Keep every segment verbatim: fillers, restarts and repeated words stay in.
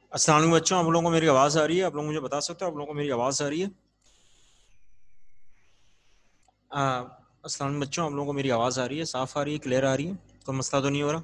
السلام علیکم بچوں، آپ لوگوں کو میری آواز آ رہی ہے؟ آپ لوگ مجھے بتا سکتے ہو آپ لوگوں کو میری آواز آ رہی ہے؟ آ, السلام علیکم بچوں، آپ لوگوں کو میری آواز آ رہی ہے؟ صاف آ رہی ہے؟ کلیئر آ رہی ہے؟ کوئی مسئلہ تو نہیں ہو رہا؟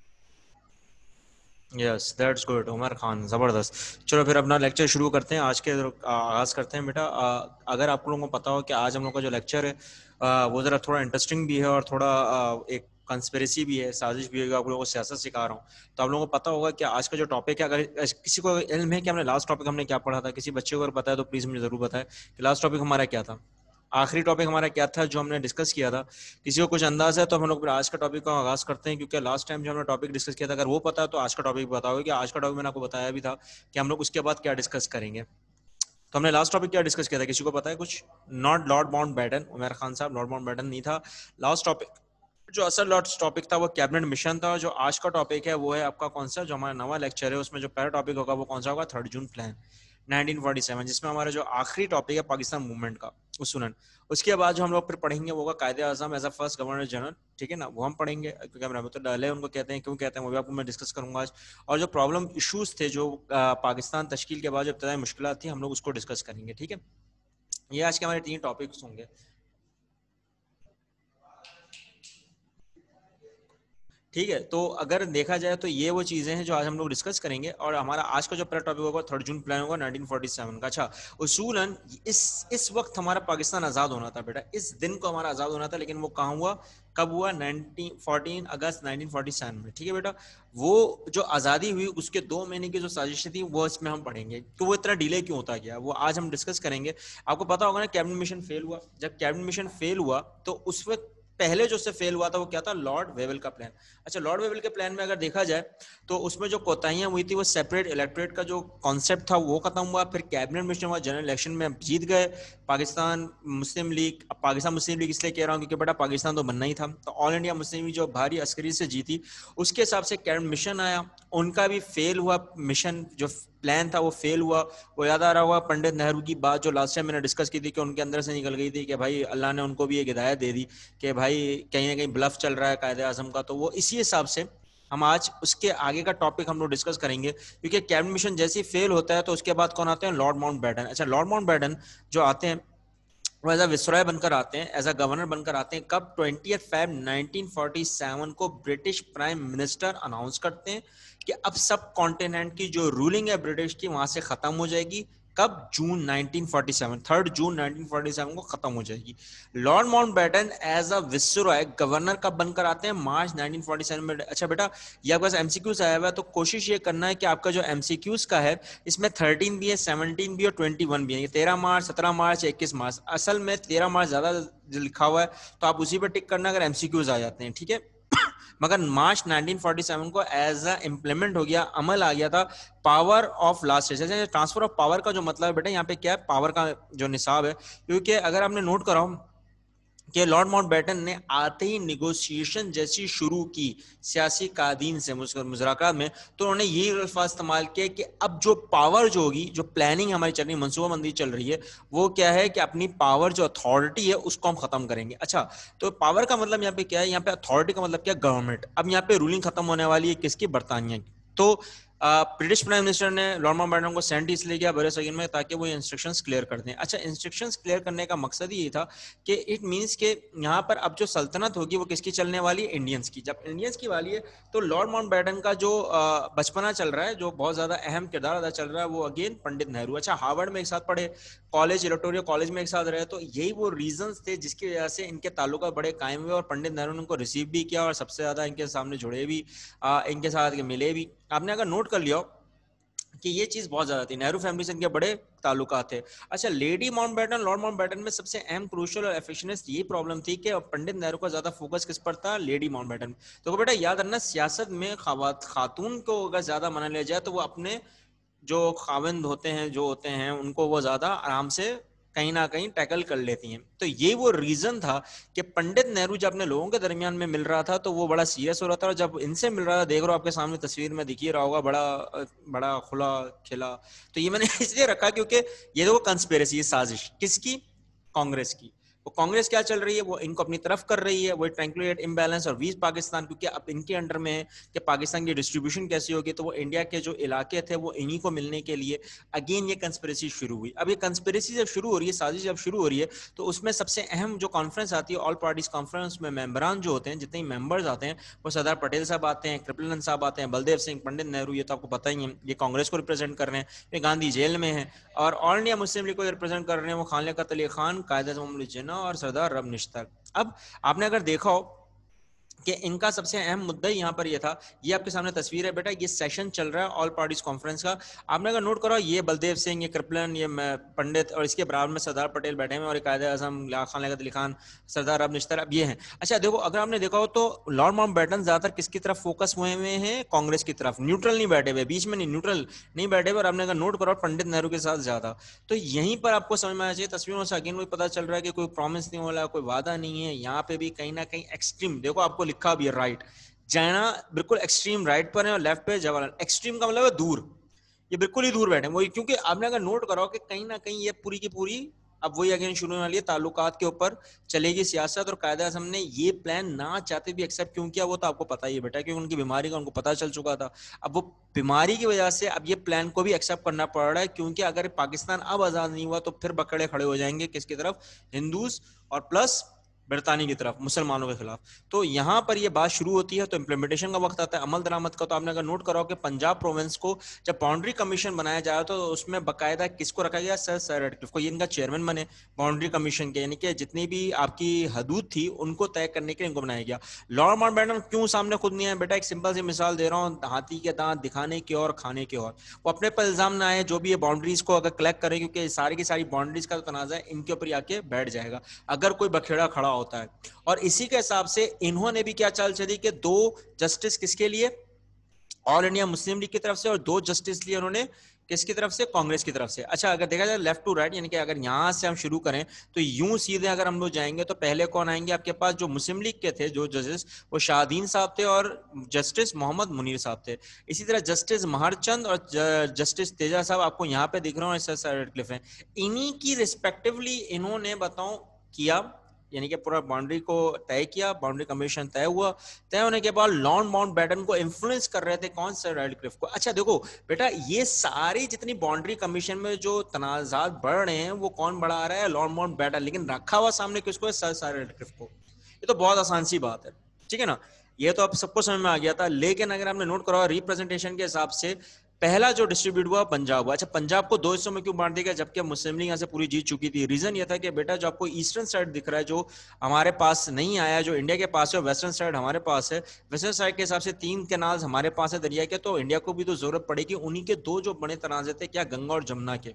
Yes that's good Umar Khan, زبردست. چلو پھر اپنا لیکچر شروع کرتے ہیں. آج کے آغاز کرتے ہیں بیٹا. آ, اگر آپ لوگوں کو پتا ہو کہ آج ہم لوگ کا جو لیکچر ہے آ, وہ ذرا تھوڑا انٹرسٹنگ بھی ہے اور تھوڑا آ, ایک کنسپریسی بھی ہے، سازش بھی ہے. آپ لوگوں کو سیاست سکھا رہا ہوں تو آپ لوگوں کو پتا ہوگا کہ آج کا جو ٹاپک ہے، اگر کسی کو علم ہے کہ ہم نے لاسٹ ٹاپک ہم نے کیا پڑھا تھا، کسی بچے کو اگر پتا ہے تو پلیز مجھے ضرور بتائیں کہ لاسٹ ٹاپک ہمارا کیا تھا، آخری ٹاپک ہمارا کیا تھا جو ہم نے ڈسکس کیا تھا. کسی کو کچھ انداز ہے تو ہم لوگ پھر آج کا ٹاپک کا آغاز کرتے ہیں، کیونکہ لاسٹ ٹائم جو ہم نے ٹاپک ڈسکس کیا تھا اگر وہ پتا ہے تو آج کا ٹاپک بتاؤ کہ آج کا ٹاپک میں نے آپ کو بتایا بھی تھا کہ ہم لوگ اس کے بعد کیا ڈسکس کریں گے. تو ہم نے لاسٹ ٹاپک کیا ڈسکس کیا تھا، کسی کو پتا ہے کچھ؟ Not Lord Mountbatten, Umar Khan صاحب، لارڈ ماؤنٹ بیٹن نہیں تھا لاسٹ ٹاپک. جو اصل لاسٹ ٹاپک تھا وہ کیبنٹ مشن تھا. جو آج کا ٹاپک ہے وہ ہے آپ کا کون سا، جو ہمارا نواں لیکچر ہے اس میں جو پہلا ٹاپک ہوگا وہ کون سا ہوگا، third June plan nineteen forty seven, جس میں ہمارا جو آخری ٹاپک ہے پاکستان موومنٹ کا سنن. اس کے بعد جو ہم لوگ پھر پڑھیں گے وہ ہوگا Quaid Azam as a first governor general, ٹھیک ہے نا، وہ ہم پڑھیں گے کیونکہ ہم رحمۃ اللہ علیہ ان کو کہتے ہیں. کیوں کہتے ہیں وہ بھی آپ کو میں ڈسکس کروں گا آج. اور جو پرابلم ایشوز تھے جو پاکستان تشکیل کے بعد جو ابتدائی مشکلات تھیں ہم لوگ اس کو ڈسکس کریں گے، ٹھیک ہے. یہ آج کے ہمارے تین ٹاپکس ہوں گے. ٹھیک ہے، تو اگر دیکھا جائے تو یہ وہ چیزیں ہیں جو آج ہم لوگ ڈسکس کریں گے. اور ہمارا آج کا جو پہلا ٹاپک ہوگا تھرڈ جون پلان ہوگا نائنٹین فورٹی سیون کا. اچھا، اصولاً اس اس وقت ہمارا پاکستان آزاد ہونا تھا بیٹا، اس دن کو ہمارا آزاد ہونا تھا، لیکن وہ کہاں ہوا، کب ہوا، fourteen August nineteen forty seven میں، ٹھیک ہے بیٹا. وہ جو آزادی ہوئی اس کے دو مہینے کی جو سازشیں تھیں وہ اس میں ہم پڑھیں گے کہ وہ اتنا ڈیلے کیوں ہوتا گیا، وہ آج ہم ڈسکس کریں گے. آپ کو پتا ہوگا نا کیبنٹ مشن فیل ہوا. جب کیبنٹ مشن فیل ہوا تو اس وقت پہلے جو سے فیل ہوا تھا وہ کیا تھا، لارڈ ویول کا پلان. اچھا، لارڈ ویول کے پلان میں اگر دیکھا جائے تو اس میں جو کوتاہیاں ہوئی تھی وہ سیپریٹ الیکٹوریٹ کا جو کانسیپٹ تھا وہ ختم ہوا. پھر کیبنٹ مشن ہوا، جنرل الیکشن میں جیت گئے پاکستان مسلم لیگ. اب پاکستان مسلم لیگ اس لیے کہہ رہا ہوں کیونکہ بیٹا پاکستان تو بننا ہی تھا، تو آل انڈیا مسلم لیگ جو بھاری عسکری سے جیتی اس کے حساب سے کیبنٹ مشن آیا، ان کا بھی فیل ہوا. مشن جو پلان تھا وہ فیل ہوا. وہ یاد آ رہا ہوا پنڈت نہرو کی بات جو لاسٹ ٹائم میں نے ڈسکس کی تھی کہ ان کے اندر سے نکل گئی تھی کہ بھائی اللہ نے ان کو بھی ایک ہدایت دے دی کہ بھائی کہیں نہ کہیں بلف چل رہا ہے قائد اعظم کا. تو وہ اسی حساب سے ہم آج اس کے آگے کا ٹاپک ہم لوگ ڈسکس کریں گے، کیونکہ کیبنٹ مشن جیسے ہی فیل ہوتا ہے تو اس کے بعد کون آتے ہیں، لارڈ ماؤنٹ بیٹن. اچھا، لارڈ ماؤنٹ بیٹن جو آتے ہیں وہ ایز اے وسرائے بن کر آتے ہیں، ایز اے گورنر بن کر آتے ہیں. کب، twentieth Feb nineteen forty seven کو برٹش پرائم منسٹر اناؤنس کرتے ہیں کہ اب سب کانٹیننٹ کی جو رولنگ ہے برٹش کی وہاں سے ختم ہو جائے گی. کب، June nineteen forty seven, third June nineteen forty seven کو ختم ہو جائے گی. Lord Mountbatten as a viceroy governor کب بن کر آتے ہیں، مارچ نائنٹین فورٹی سیون میں. اچھا بیٹا، یہ آپ کا ایم سی کیوز آیا ہوا ہے تو کوشش یہ کرنا ہے کہ آپ کا جو ایم سی کیوز کا ہے اس میں تھرٹین بھی ہے، سیونٹین بھی اور ٹوینٹی ون بھی ہے. یہ تیرہ مارچ، سترہ مارچ، اکیس مارچ. اصل میں تیرہ مارچ زیادہ لکھا ہوا ہے تو آپ اسی پہ ٹک کرنا اگر ایم سی کیوز آ جاتے ہیں، ٹھیک ہے. مگر مارچ نائنٹین فورٹی سیون کو ایز اے امپلیمنٹ ہو گیا، عمل آ گیا تھا پاور آف لاسٹ. جیسے ٹرانسفر آف پاور کا جو مطلب ہے بیٹا یہاں پہ کیا ہے، پاور کا جو نصاب ہے. کیونکہ اگر آپ نے نوٹ کرا ہو کہ لارڈ ماؤنٹ بیٹن نے آتے ہی نیگوسیشن جیسی شروع کی سیاسی قائدین سے مذاکرات میں، تو انہوں نے یہی الفاظ استعمال کیے کہ اب جو پاور جو ہوگی، جو پلاننگ ہماری چل رہی ہے، منصوبہ بندی چل رہی ہے، وہ کیا ہے کہ اپنی پاور جو اتھارٹی ہے اس کو ہم ختم کریں گے. اچھا، تو پاور کا مطلب یہاں پہ کیا ہے، یہاں پہ اتھارٹی کا مطلب کیا، گورنمنٹ. اب یہاں پہ رولنگ ختم ہونے والی ہے کس کی، برطانیہ کی. تو برٹش پرائم منسٹر نے لارڈ ماؤنٹ بیٹن کو سینڈ اس لیے کیا برے صغیر میں تاکہ وہ انسٹرکشنز کلیئر کر دیں. اچھا، انسٹرکشنز کلیئر کرنے کا مقصد یہ تھا کہ اٹ مینس کہ یہاں پر اب جو سلطنت ہوگی وہ کس کی چلنے والی ہے، انڈینس کی. جب انڈینس کی والی ہے تو لارڈ ماؤنٹ بیٹن کا جو بچپنا چل رہا ہے، جو بہت زیادہ اہم کردار ادا چل رہا ہے، وہ اگین پنڈت نہرو. اچھا، ہارورڈ میں ایک ساتھ پڑھے، کالج الیٹوریا کالج میں ایک ساتھ رہے، تو یہی وہ ریزنز تھے جس کی وجہ سے ان کے تعلقات بڑے قائم ہوئے اور پنڈت نہرو نے ان کو ریسیو بھی کیا اور سب سے زیادہ ان کے سامنے جڑے بھی، ان کے ساتھ ملے بھی. آپ نے اگر نوٹ کر لیا کہ یہ چیز بہت زیادہ تھی، نہرو فیملی سے ان کے بڑے تعلقات تھے. اچھا، Lady Mountbatten, Lord Mountbatten میں سب سے اہم کروشل اور ایفیشنسٹ یہ پرابلم تھی کہ پنڈت نہرو کا زیادہ فوکس کس پر تھا، لیڈی ماؤنٹ بیٹن. تو بیٹا یاد رکھنا سیاست میں خاتون کو اگر زیادہ مانا لیا جائے تو وہ اپنے جو خاوند ہوتے ہیں، جو ہوتے ہیں، ان کو وہ زیادہ آرام سے کہیں نہ کہیں ٹیکل کر لیتی ہیں. تو یہ وہ ریزن تھا کہ پنڈت نہرو جب اپنے لوگوں کے درمیان میں مل رہا تھا تو وہ بڑا سیریس ہو رہا تھا، اور جب ان سے مل رہا تھا، دیکھ رہا ہوں آپ کے سامنے تصویر میں دکھ ہی رہا ہوگا، بڑا بڑا کھلا کھلا. تو یہ میں نے اس لیے رکھا کیونکہ یہ تو کنسپیریسی، سازش کس کی، کانگریس کی. کانگریس کیا چل رہی ہے, وہ ان کو اپنی طرف کر رہی ہے, وہ ٹرینکولیٹ امبیلنس اور ویز پاکستان, کیونکہ اب ان کے انڈر میں ہے کہ پاکستان کی ڈسٹریبیوشن کیسی ہوگی, تو وہ انڈیا کے جو علاقے تھے وہ انہی کو ملنے کے لیے اگین یہ کنسپریسی شروع ہوئی. اب یہ کنسپریسی جب شروع ہو رہی ہے, سازش جب شروع ہو رہی ہے, تو اس میں سب سے اہم جو کانفرنس آتی ہے آل پارٹیز کانفرنس میں ممبران جو ہوتے ہیں, جتنے ممبرز آتے ہیں, وہ سردار پٹیل صاحب آتے ہیں, کرپلن صاحب آتے ہیں, بلدیو سنگھ, پنڈت نہرو, یہ تو آپ کو پتہ ہی ہے, یہ کانگریس کو ریپرزینٹ کر رہے ہیں, یہ گاندھی جیل میں ہیں, اور آل انڈیا مسلم لیگ کو ریپرزینٹ کر رہے ہیں وہ خان لیاقت علی خان, قائد اعظم محمد جناح اور سردار رب نشتر. اب آپ نے اگر دیکھا ہو کہ ان کا سب سے اہم مدعا یہاں پر یہ تھا, یہ آپ کے سامنے تصویر ہے بیٹا, یہ سیشن چل رہا ہے آل پارٹیز کانفرنس کا. آپ نے اگر نوٹ کرو, یہ بلدیو سنگھ, یہ کرپلن, یہ پنڈت, اور اس کے برابر میں سردار پٹیل بیٹھے ہیں, اور قائد اعظم خان لیاقت علی خان, سردار رب نشتر, اب یہ ہیں. اچھا دیکھو, اگر آپ نے دیکھا ہو تو لارڈ ماؤنٹ بیٹن زیادہ تر کس کی طرف فوکس ہوئے ہوئے ہیں, کانگریس کی طرف, نیوٹرل نہیں بیٹھے ہوئے, بیچ میں نہیں, نیوٹرل نہیں بیٹھے ہوئے. اور آپ نے اگر نوٹ کرو پنڈت نہرو کے ساتھ زیادہ, تو یہیں پر آپ کو سمجھ میں آنا چاہیے, تصویروں سے اگین وہی پتا چل رہا ہے کہ کوئی پرومس نہیں ہو رہا, کوئی وعدہ نہیں ہے. یہاں پہ بھی کہیں نہ کہیں ایکسٹریم, دیکھو آپ کو لکھا بھی ہے رائٹ, چائنا بالکل ایکسٹریم رائٹ پر ہے, اور لیفٹ پہ جواہر لال. ایکسٹریم کا مطلب ہے دور, یہ بالکل ہی دور بیٹھے ہیں وہی, کیونکہ آپ نے اگر نوٹ کرو کہ کہیں نہ کہیں یہ پوری کی پوری اب وہی اگین شروع ہونے والی ہے, تعلقات کے اوپر چلے گی سیاست. اور قائد اعظم نے یہ پلان نہ چاہتے بھی ایکسیپٹ کیوں کیا, وہ تو آپ کو پتا ہی ہے بیٹا, کیونکہ ان کی بیماری کا ان کو پتا چل چکا تھا. اب وہ بیماری کی وجہ سے اب یہ پلان کو بھی ایکسیپٹ کرنا پڑ رہا ہے, کیونکہ اگر پاکستان اب آزاد نہیں ہوا تو پھر بکڑے کھڑے ہو جائیں گے کس کی طرف, ہندوز اور پلس برطانیہ کی طرف, مسلمانوں کے خلاف. تو یہاں پر یہ بات شروع ہوتی ہے, تو امپلیمنٹیشن کا وقت آتا ہے, عمل درآمد کا. تو آپ نے اگر نوٹ کرو کہ پنجاب پروونس کو جب باؤنڈری کمیشن بنایا جائے تو اس میں باقاعدہ کس کو رکھا گیا, سر سر ریڈکلف کو, یہ ان کا چیئرمین بنے باؤنڈری کمیشن کے, یعنی کہ جتنی بھی آپ کی حدود تھی ان کو طے کرنے کے لیے ان کو بنایا گیا. لارڈ ماؤنٹ بیٹن کیوں سامنے خود نہیں آئے بیٹا, ایک سمپل سی مثال دے رہا ہوں, ہاتھی کے دانت دکھانے کے اور کھانے کے اور, وہ اپنے پر الزام نہ آئے جو بھی یہ باؤنڈریز کو اگر کلیکٹ کریں, کیونکہ ساری کی ساری باؤنڈریز کا تنازع ہے ان کے اوپر آ کے بیٹھ جائے گا اگر کوئی بکھیڑا کھڑا ہوتا ہے. اور اسی کے حساب سے انہوں نے بھی کیا چال چلی کہ دو جسٹس کس کے لیے, آل انڈیا مسلم لیگ کی طرف سے, اور دو جسٹس لیے انہوں نے کس کی طرف سے, کانگریس کی طرف سے. اچھا اگر دیکھا جائے لیفٹ ٹو رائٹ, یعنی کہ اگر یہاں سے ہم شروع کریں تو یوں سیدھے اگر ہم لوگ جائیں گے تو پہلے کون آئیں گے آپ کے پاس, جو مسلم لیگ کے تھے جو ججز, وہ شاہدین صاحب تھے اور جسٹس محمد منیر صاحب تھے. اسی طرح جسٹس مہر چند اور جسٹس تیجا صاحب آپ کو یہاں پہ دکھ رہے ہیں, سر سر ریڈکلف ہیں. انہی کی ریسپیکٹولی انہوں نے بتاؤں کیا, یعنی کہ پورا باؤنڈری کو طے کیا, باؤنڈری کمیشن طے ہوا, طے ہونے کے بعد لارڈ ماؤنٹ بیٹن کو انفلوئنس کر رہے تھے کون, سر ریڈکلف کو. اچھا دیکھو بیٹا, یہ ساری جتنی باؤنڈری کمیشن میں جو تنازعات بڑھ رہے ہیں وہ کون بڑھا رہا ہے, لارڈ ماؤنٹ بیٹن, لیکن رکھا ہوا سامنے کس کو ہے, سر سر ریڈکلف کو. یہ تو بہت آسان سی بات ہے, ٹھیک ہے نا, یہ تو اب سب کو سمجھ میں آ گیا تھا. لیکن اگر ہم نے نوٹ کرا ریپرزنٹیشن کے حساب سے پہلا جو ڈسٹریبیوٹ ہوا پنجاب ہوا. اچھا پنجاب کو دو حصوں میں کیوں بانٹ دیا گیا جبکہ مسلم لیگ یہاں سے پوری جیت چکی تھی؟ ریزن یہ تھا کہ بیٹا جو آپ کو ایسٹرن سائڈ دکھ رہا ہے جو ہمارے پاس نہیں آیا, جو انڈیا کے پاس ہے, ویسٹرن سائڈ ہمارے پاس ہے. ویسٹرن سائڈ کے حساب سے تین کینالز ہمارے پاس ہے دریا کے, تو انڈیا کو بھی تو ضرورت پڑے گی. انہی کے دو جو بڑے تنازع تھے, کیا, گنگا اور جمنا کے.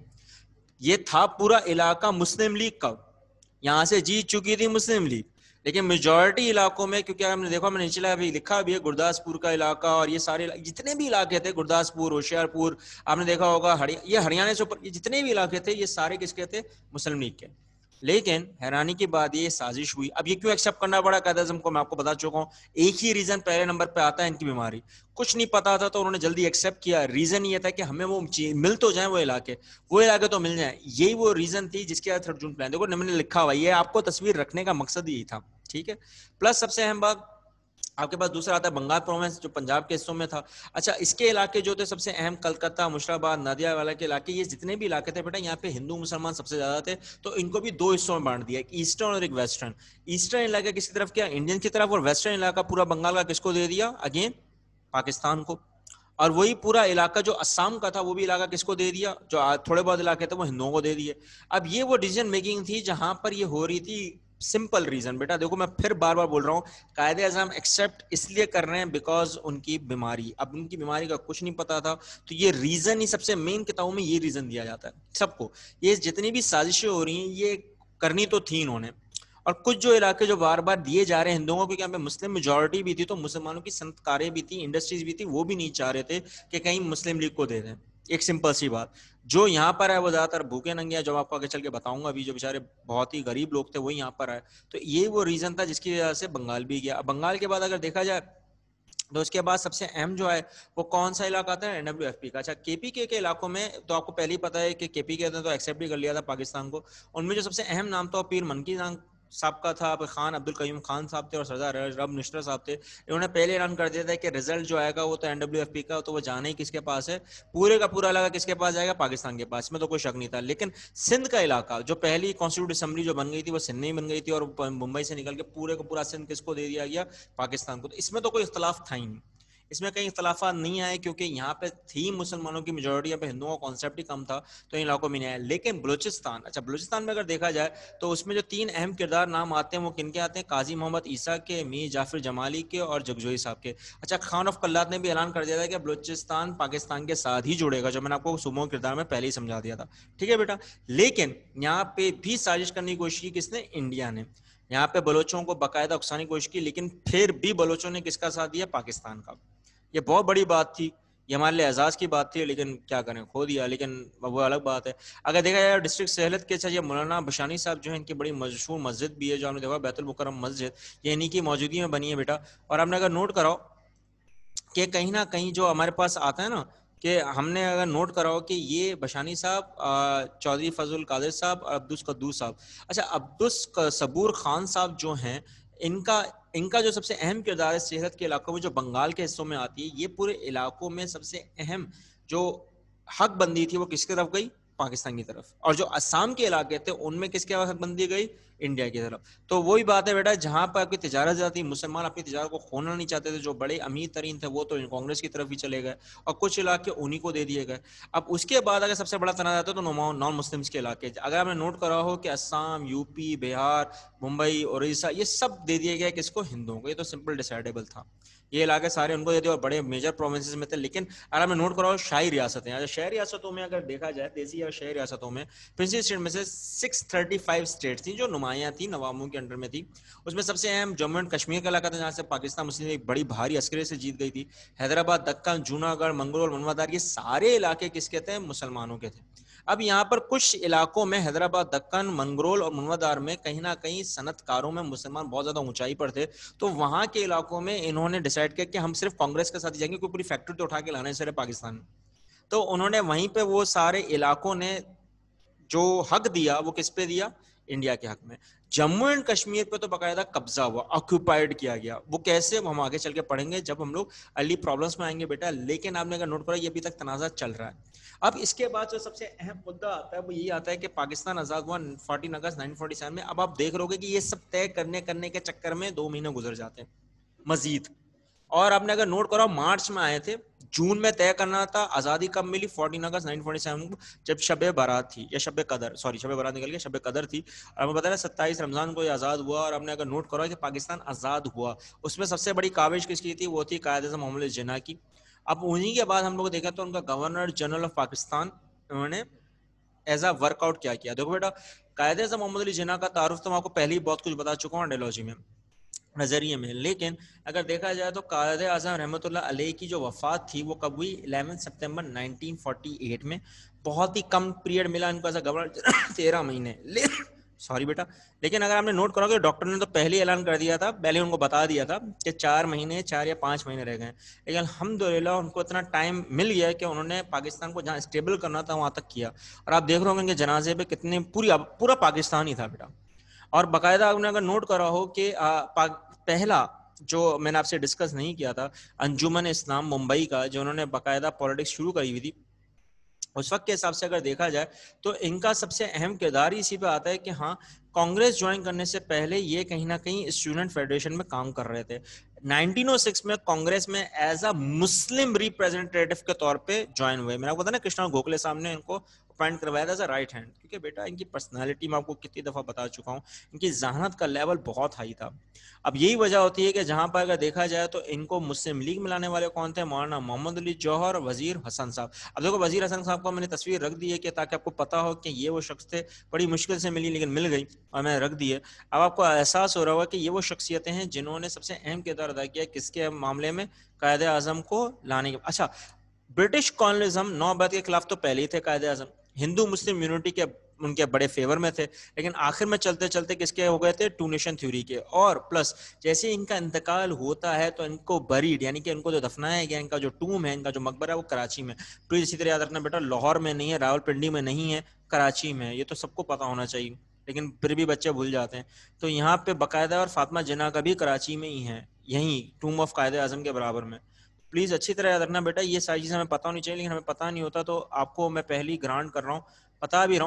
یہ تھا پورا علاقہ مسلم لیگ کا, یہاں سے جیت چکی تھی مسلم لیگ, لیکن میجورٹی علاقوں میں, کیونکہ ہم نے دیکھا, میں نے نیچے ابھی لکھا بھی ہے گرداسپور کا علاقہ, اور یہ سارے جتنے بھی علاقے تھے, گرداسپور, ہوشیار پور, آپ نے دیکھا ہوگا یہ ہریانہ سے اوپر, یہ جتنے بھی علاقے تھے یہ سارے کس کے تھے, مسلم لیگ کے. لیکن حیرانی کی بات یہ سازش ہوئی. اب یہ کیوں ایکسیپٹ کرنا پڑا قائد اعظم کو, میں آپ کو بتا چکا ہوں. ایک ہی ریزن پہلے نمبر پہ آتا ہے, ان کی بیماری. کچھ نہیں پتا تھا تو انہوں نے جلدی ایکسیپٹ کیا. ریزن یہ تھا کہ ہمیں وہ مل تو جائیں, وہ علاقے وہ علاقے تو مل جائیں. یہی وہ ریزن تھی جس کے تھرڈ جون پلان, دیکھو میں نے لکھا ہوا, یہ آپ کو تصویر رکھنے کا مقصد یہی تھا, ٹھیک ہے. پلس سب سے اہم بات آپ کے پاس دوسرا آتا ہے بنگال پروونس, جو پنجاب کے حصوں میں تھا. اچھا اس کے علاقے جو تھے سب سے اہم, کلکتہ, مشراباد, نادیا والا کے علاقے, یہ جتنے بھی علاقے تھے بیٹا, یہاں پہ ہندو مسلمان سب سے زیادہ تھے, تو ان کو بھی دو حصوں میں بانٹ دیا, ایک ایسٹرن اور ایک ویسٹرن. ایسٹرن علاقہ کس کی طرف کیا, انڈین کی طرف, اور ویسٹرن علاقہ پورا بنگال کا کس کو دے دیا, اگین پاکستان کو. اور وہی پورا علاقہ جو اسام کا تھا وہ بھی علاقہ کس کو دے دیا, جو تھوڑے بہت علاقے تھے وہ ہندوؤں کو دے دیے. اب یہ وہ ڈیسیژن میکنگ تھی جہاں پر یہ ہو رہی تھی. سمپل ریزن بیٹا, دیکھو میں پھر بار بار بول رہا ہوں, قائد اعظم ایکسیپٹ اس لیے کر رہے ہیں بیکاز ان کی بیماری, اب ان کی بیماری کا کچھ نہیں پتا تھا, تو یہ ریزن ہی سب سے مین کتابوں میں یہ ریزن دیا جاتا ہے سب کو. یہ جتنی بھی سازشیں ہو رہی ہیں یہ کرنی تو تھی انہوں نے. اور کچھ جو علاقے جو بار بار دیے جا رہے ہیں ہندوؤں کو, کیونکہ یہاں پہ مسلم میجورٹی بھی تھی, تو مسلمانوں کی صنعتکاریں بھی تھیں, انڈسٹریز بھی تھی, وہ بھی نہیں چاہ رہے تھے کہ کہیں مسلم لیگ کو دے دیں. ایک سمپل سی بات, جو یہاں پر ہے وہ زیادہ تر بھوکے ننگے ہیں, جو آپ کو آگے چل کے بتاؤں گا, ابھی جو بیچارے بہت ہی غریب لوگ تھے وہ یہاں پر آئے. تو یہ وہ ریزن تھا جس کی وجہ سے بنگال بھی گیا. بنگال کے بعد اگر دیکھا جائے تو اس کے بعد سب سے اہم جو ہے وہ کون سا علاقہ آتا ہے, این ڈبلیو ایف پی کا. اچھا کے پی کے کے علاقوں میں تو آپ کو پہلے ہی پتا ہے کہ کے پی کے تو ایکسیپٹ بھی کر لیا تھا پاکستان کو. ان میں جو سب سے اہم نام تھا وہ پیر منکی سابقہ تھا خان عبد القیوم خان صاحب تھے اور سردار رب نشتر صاحب تھے. انہوں نے پہلے اعلان کر دیا تھا کہ رزلٹ جو آئے گا وہ تو این ڈبلیو ایف پی کا, تو وہ جانے ہی کس کے پاس ہے, پورے کا پورا علاقہ کس کے پاس جائے گا, پاکستان کے پاس, میں تو کوئی شک نہیں تھا. لیکن سندھ کا علاقہ جو پہلی کانسٹیٹیوٹ اسمبلی جو بن گئی تھی وہ سندھ میں بن گئی تھی, اور ممبئی سے نکل کے پورے کا پورا سندھ کس کو دے دیا گیا, پاکستان کو. تو اس میں تو کوئی اختلاف تھا ہی نہیں, اس میں کئی اختلافات نہیں آئے, کیونکہ یہاں پہ تھی مسلمانوں کی میجورٹی, یہاں پہ ہندوؤں کا کانسیپٹ ہی کم تھا, تو ان علاقوں میں نہیں آیا. لیکن بلوچستان, اچھا بلوچستان میں اگر دیکھا جائے تو اس میں جو تین اہم کردار نام آتے ہیں وہ کن کے آتے ہیں, قاضی محمد عیسیٰ کے, میر جعفر جمالی کے اور جگجوئی صاحب کے. اچھا خان آف کلات نے بھی اعلان کر دیا تھا کہ بلوچستان پاکستان کے ساتھ ہی جڑے گا, جو میں نے آپ کو صوبوں کردار میں پہلے ہی سمجھا دیا تھا, ٹھیک ہے بیٹا. لیکن یہاں پہ بھی سازش کرنے کی کوشش کی کس نے, انڈیا نے. یہاں پہ بلوچوں کو باقاعدہ اکسانے کی کوشش کی, لیکن پھر بھی بلوچوں نے کس کا ساتھ دیا, پاکستان کا. یہ بہت بڑی بات تھی, یہ ہمارے لیے اعزاز کی بات تھی, لیکن کیا کریں کھو دیا. لیکن وہ الگ بات ہے. اگر دیکھا جائے ڈسٹرکٹ سہلت کے چاہیے مولانا بشانی صاحب جو ہیں, ان کی بڑی مشہور مسجد بھی ہے جو ہم نے دیکھا بیت المکرم مسجد, یہ انہی کی موجودگی میں بنی ہے بیٹا. اور ہم نے اگر نوٹ کراؤ کہ کہیں نہ کہیں جو ہمارے پاس آتا ہے نا, کہ ہم نے اگر نوٹ کراؤ کہ یہ بشانی صاحب, چودھری فضل القادر صاحب اور عبدالس قدوس صاحب. اچھا عبدالس صبور خان صاحب جو ہیں, ان کا ان کا جو سب سے اہم کردار ہے صحت کے علاقوں میں, جو بنگال کے حصوں میں آتی ہے, یہ پورے علاقوں میں سب سے اہم جو حق بندی تھی وہ کس کی طرف گئی, پاکستان کی طرف. اور جو آسام کے علاقے تھے ان میں کس کے حق بندی گئی, انڈیا کی طرف. تو وہی بات ہے بیٹا, جہاں پر آپ کی تجارت زیادہ تھی, مسلمان اپنی تجارت کو کھونا نہیں چاہتے تھے, جو بڑے امیر ترین تھے وہ تو کانگریس کی طرف ہی چلے گئے, اور کچھ علاقے انہی کو دے دیے گئے. اب اس کے بعد اگر سب سے بڑا تنازع آتا ہے تو نان مسلمس کے علاقے. اگر آپ نے نوٹ کرا ہو کہ آسام, یو پی, بہار, ممبئی, اڑیسہ, یہ سب دے دیے گئے کس کو, ہندوؤں کو. یہ تو سمپل ڈیسائیڈیبل تھا, یہ علاقے سارے ان کو دے دیے, اور بڑے میجر پروونسز میں تھے. لیکن اگر ہم نوٹ کراؤ شاہی ریاستیں, شہری ریاستوں میں اگر دیکھا جائے, دیسی اور شہری ریاستوں میں پرنسپل اسٹیٹ میں سے سکس تھرٹی فائیو اسٹیٹ تھیں جو نمایاں تھیں, نوابوں کے انڈر میں تھی. اس میں سب سے اہم جموں اینڈ کشمیر کا علاقہ تھا, جہاں سے پاکستان مسلم ایک بڑی بھاری عسکری سے جیت گئی تھی. حیدرآباد, دکن, جوناگڑھ, منگرول, منوادار, یہ سارے علاقے کس کے تھے, مسلمانوں کے تھے. اب یہاں پر کچھ علاقوں میں حیدرآباد, دکن, منگرول اور منوادار میں کہیں نہ کہیں صنعت کاروں میں مسلمان بہت زیادہ اونچائی پر تھے, تو وہاں کے علاقوں میں انہوں نے ڈیسائیڈ کیا کہ ہم صرف کانگریس کے ساتھ جائیں گے, کوئی پوری فیکٹری تو اٹھا کے لانا ہے صرف پاکستان میں. تو انہوں نے وہیں پہ وہ سارے علاقوں نے جو حق دیا وہ کس پہ دیا, انڈیا کے حق میں. جموں اینڈ کشمیر پہ تو باقاعدہ قبضہ ہوا, آکوپائڈ کیا گیا. وہ کیسے, وہ ہم آگے چل کے پڑھیں گے جب ہم لوگ ارلی پرابلمس میں آئیں گے بیٹا. لیکن آپ نے اگر نوٹ کرا یہ ابھی تک تنازع چل رہا ہے. اب اس کے بعد جو سب سے اہم مدعا آتا ہے وہ یہی آتا ہے کہ پاکستان آزاد ہوا fourteen August nineteen forty seven میں. اب آپ دیکھ رہو گے کہ یہ سب طے کرنے کرنے کے چکر میں دو مہینے گزر جاتے ہیں مزید. اور آپ نے اگر نوٹ کرا مارچ میں آئے تھے, جون میں طے کرنا تھا آزادی کب ملی, fourteen August nineteen forty seven کو, جب شب بارات تھی, یا شب قدر, سوری شب بارات نکل گیا, شب قدر تھی. اور ہمیں پتا ہے ستائیس رمضان کو یہ آزاد ہوا. اور ہم نے اگر نوٹ کرا کہ پاکستان آزاد ہوا, اس میں سب سے بڑی کاوش کس کی تھی, وہ تھی قائد اعظم محمد علی جناح کی. اب انہی کے بعد ہم لوگ دیکھا تو ان کا گورنر جنرل آف پاکستان انہوں نے ایز اے ورک آؤٹ کیا کیا. دیکھو بیٹا, قائد اعظم محمد علی جناح کا تعارف تو میں آپ کو پہلے ہی بہت کچھ بتا چکا ہوں ڈیلوجی میں, نظریے میں. لیکن اگر دیکھا جائے تو قائد اعظم رحمۃ اللہ علیہ کی جو وفات تھی وہ کب ہوئی, eleven September nineteen forty eight میں. بہت ہی کم پیریڈ ملا ان کو ایسا گورنر, تیرہ مہینے, سوری بیٹا. لیکن اگر آپ نے نوٹ کرو کہ ڈاکٹر نے تو پہلے اعلان کر دیا تھا, پہلے ان کو بتا دیا تھا کہ چار مہینے چار یا پانچ مہینے رہ گئے. لیکن الحمدللہ ان کو اتنا ٹائم مل گیا کہ انہوں نے پاکستان کو جہاں اسٹیبل کرنا تھا وہاں تک کیا. اور آپ دیکھ رہے ہوں گے جنازے پہ کتنے, پوری پورا پاکستان ہی تھا بیٹا. اور باقاعدہ آپ نے اگر نوٹ کرا ہو کہ پہلا جو میں نے آپ سے ڈسکس نہیں کیا تھا, انجمن اسلام ممبئی کا, جو انہوں نے باقاعدہ پالیٹکس شروع کری ہوئی تھی, اس وقت کے حساب سے اگر دیکھا جائے تو ان کا سب سے اہم کردار اسی پہ آتا ہے کہ ہاں کانگریس جوائن کرنے سے پہلے یہ کہیں نہ کہیں اسٹوڈنٹ فیڈریشن میں کام کر رہے تھے. نائنٹین او سکس میں کانگریس میں ایز اے مسلم ریپرزینٹیٹو کے طور پہ جوائن ہوئے. میرا پتا نا کرشنا گوکھلے صاحب نے ان کو اپوائنٹ کروایا تھا ایز اے رائٹ ہینڈ, کیونکہ بیٹا ان کی پرسنالٹی میں آپ کو کتنی دفعہ بتا چکا ہوں, ان کی ذہانت کا لیول بہت ہائی تھا. اب یہی وجہ ہوتی ہے کہ جہاں پر اگر دیکھا جائے تو ان کو مسلم لیگ میں لانے والے کون تھے, مولانا محمد علی جوہر, وزیر حسن صاحب. اب دیکھو وزیر حسن صاحب کو میں نے تصویر رکھ دی ہے کہ تاکہ آپ کو پتا ہو کہ یہ وہ شخص تھے, بڑی مشکل سے ملی لیکن مل گئی اور میں نے رکھ دی ہے. اب آپ کو احساس ہو رہا ہوگا کہ یہ وہ شخصیتیں ہیں جنہوں نے سب سے اہم کردار ادا کیا کس کے معاملے میں, قائد اعظم کو لانے کے. اچھا برٹش کالونیزم نوآباد کے خلاف تو پہلے ہی تھے قائد اعظم, ہندو مسلم یونٹی کے ان کے بڑے فیور میں تھے, لیکن آخر میں چلتے چلتے کس کے ہو گئے تھے, ٹو نیشن تھیوری کے. اور پلس جیسے ان کا انتقال ہوتا ہے تو ان کو بریڈ یعنی کہ ان کو جو دفنایا گیا, ان کا جو ٹوم ہے, ان کا جو مقبرہ ہے وہ کراچی میں. پلیز اسی طرح یاد رکھنا بیٹا, لاہور میں نہیں ہے, راول پنڈی میں نہیں ہے, کراچی میں ہے. یہ تو سب کو پتا ہونا چاہیے. لیکن پھر بھی بچے بھول جاتے ہیں. تو یہاں پہ باقاعدہ اور فاطمہ جناح کا بھی کراچی میں ہی ہے, یہیں ٹوم آف قائد اعظم کے برابر میں. پلیز اچھی طرح یاد رکھنا بیٹا, یہ ساری چیزیں ہمیں پتہ ہونی چاہیے, لیکن ہمیں پتہ نہیں ہوتا تو آپ کو میں پہلی گرانٹ کر رہا ہوں, بتا بھی رہا ہوں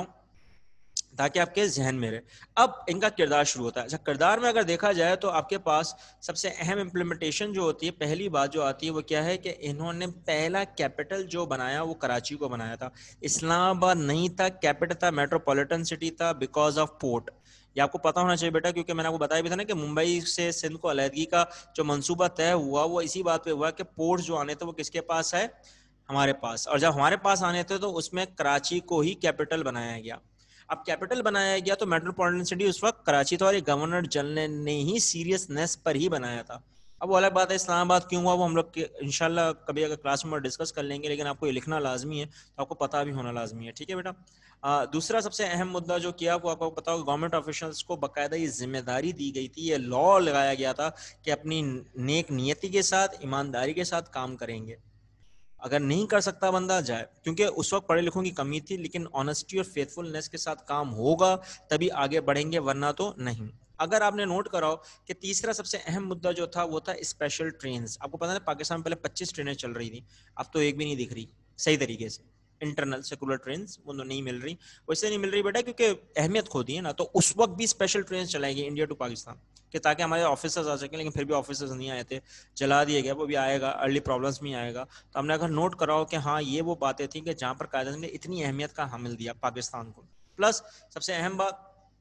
تاکہ آپ کے ذہن میں رہے. اب ان کا کردار شروع ہوتا ہے. اچھا, کردار میں اگر دیکھا جائے تو آپ کے پاس سب سے اہم امپلیمنٹیشن جو ہوتی ہے, پہلی بات جو آتی ہے وہ کیا ہے کہ انہوں نے پہلا کیپٹل جو بنایا وہ کراچی کو بنایا تھا. اسلام آباد نہیں تھا کیپٹل تھا, میٹروپولیٹن سٹی تھا بیکاز آف پورٹ. یہ آپ کو پتا ہونا چاہیے بیٹا, کیونکہ میں نے آپ کو بتایا بھی تھا نا کہ ممبئی سے سندھ کو علیحدگی کا جو منصوبہ طے ہوا وہ اسی بات پہ ہوا کہ پورٹ جو آنے تھے وہ کس کے پاس ہے, ہمارے پاس. اور جب ہمارے پاس آنے تھے تو اس میں کراچی کو ہی کیپٹل بنایا گیا. اب کیپٹل بنایا گیا تو میٹروپولیٹن سٹی اس وقت کراچی تھا, اور یہ گورنر جنرل نے ہی سیریسنیس پر ہی بنایا تھا. اب وہ الگ بات ہے اسلام آباد کیوں ہوا, وہ ہم لوگ انشاءاللہ کبھی اگر کلاس میں ڈسکس کر لیں گے, لیکن آپ کو یہ لکھنا لازمی ہے, تو آپ کو پتہ بھی ہونا لازمی ہے. ٹھیک ہے بیٹا. آ, دوسرا سب سے اہم مدعا جو کیا وہ آپ کو پتا ہوگا, گورنمنٹ آفیشلس کو باقاعدہ یہ ذمہ داری دی گئی تھی, یہ لا لگایا گیا تھا کہ اپنی نیک نیتی کے ساتھ ایمانداری کے ساتھ کام کریں گے. اگر نہیں کر سکتا بندہ جائے, کیونکہ اس وقت پڑھے لکھوں کی کمی تھی, لیکن آنیسٹی اور فیتھفلنس کے ساتھ کام ہوگا تبھی آگے بڑھیں گے, ورنہ تو نہیں. اگر آپ نے نوٹ کراؤ کہ تیسرا سب سے اہم مدعا جو تھا وہ تھا اسپیشل ٹرینز. آپ کو پتا ہے پاکستان میں پہلے پچیس ٹرینیں چل رہی تھیں, اب تو ایک بھی نہیں دکھ رہی صحیح طریقے سے. انٹرنل سیکولر ٹرینز وہ نہیں مل رہی, ویسے نہیں مل رہی بیٹا کیونکہ اہمیت کھو دی ہے نا. تو اس وقت بھی اسپیشل ٹرینز چلائیں گی انڈیا ٹو پاکستان, کہ تاکہ ہمارے آفیسرز آ سکیں, لیکن پھر بھی آفیسرز نہیں آئے تھے, جلا دیے گئے. وہ بھی آئے گا, ارلی پرابلمس میں آئے گا. تو ہم نے اگر نوٹ کراؤ کہ ہاں یہ وہ باتیں تھیں کہ جہاں پر قائد اعظم نے اتنی اہمیت کا حامل دیا پاکستان کو. پلس سب سے اہم بات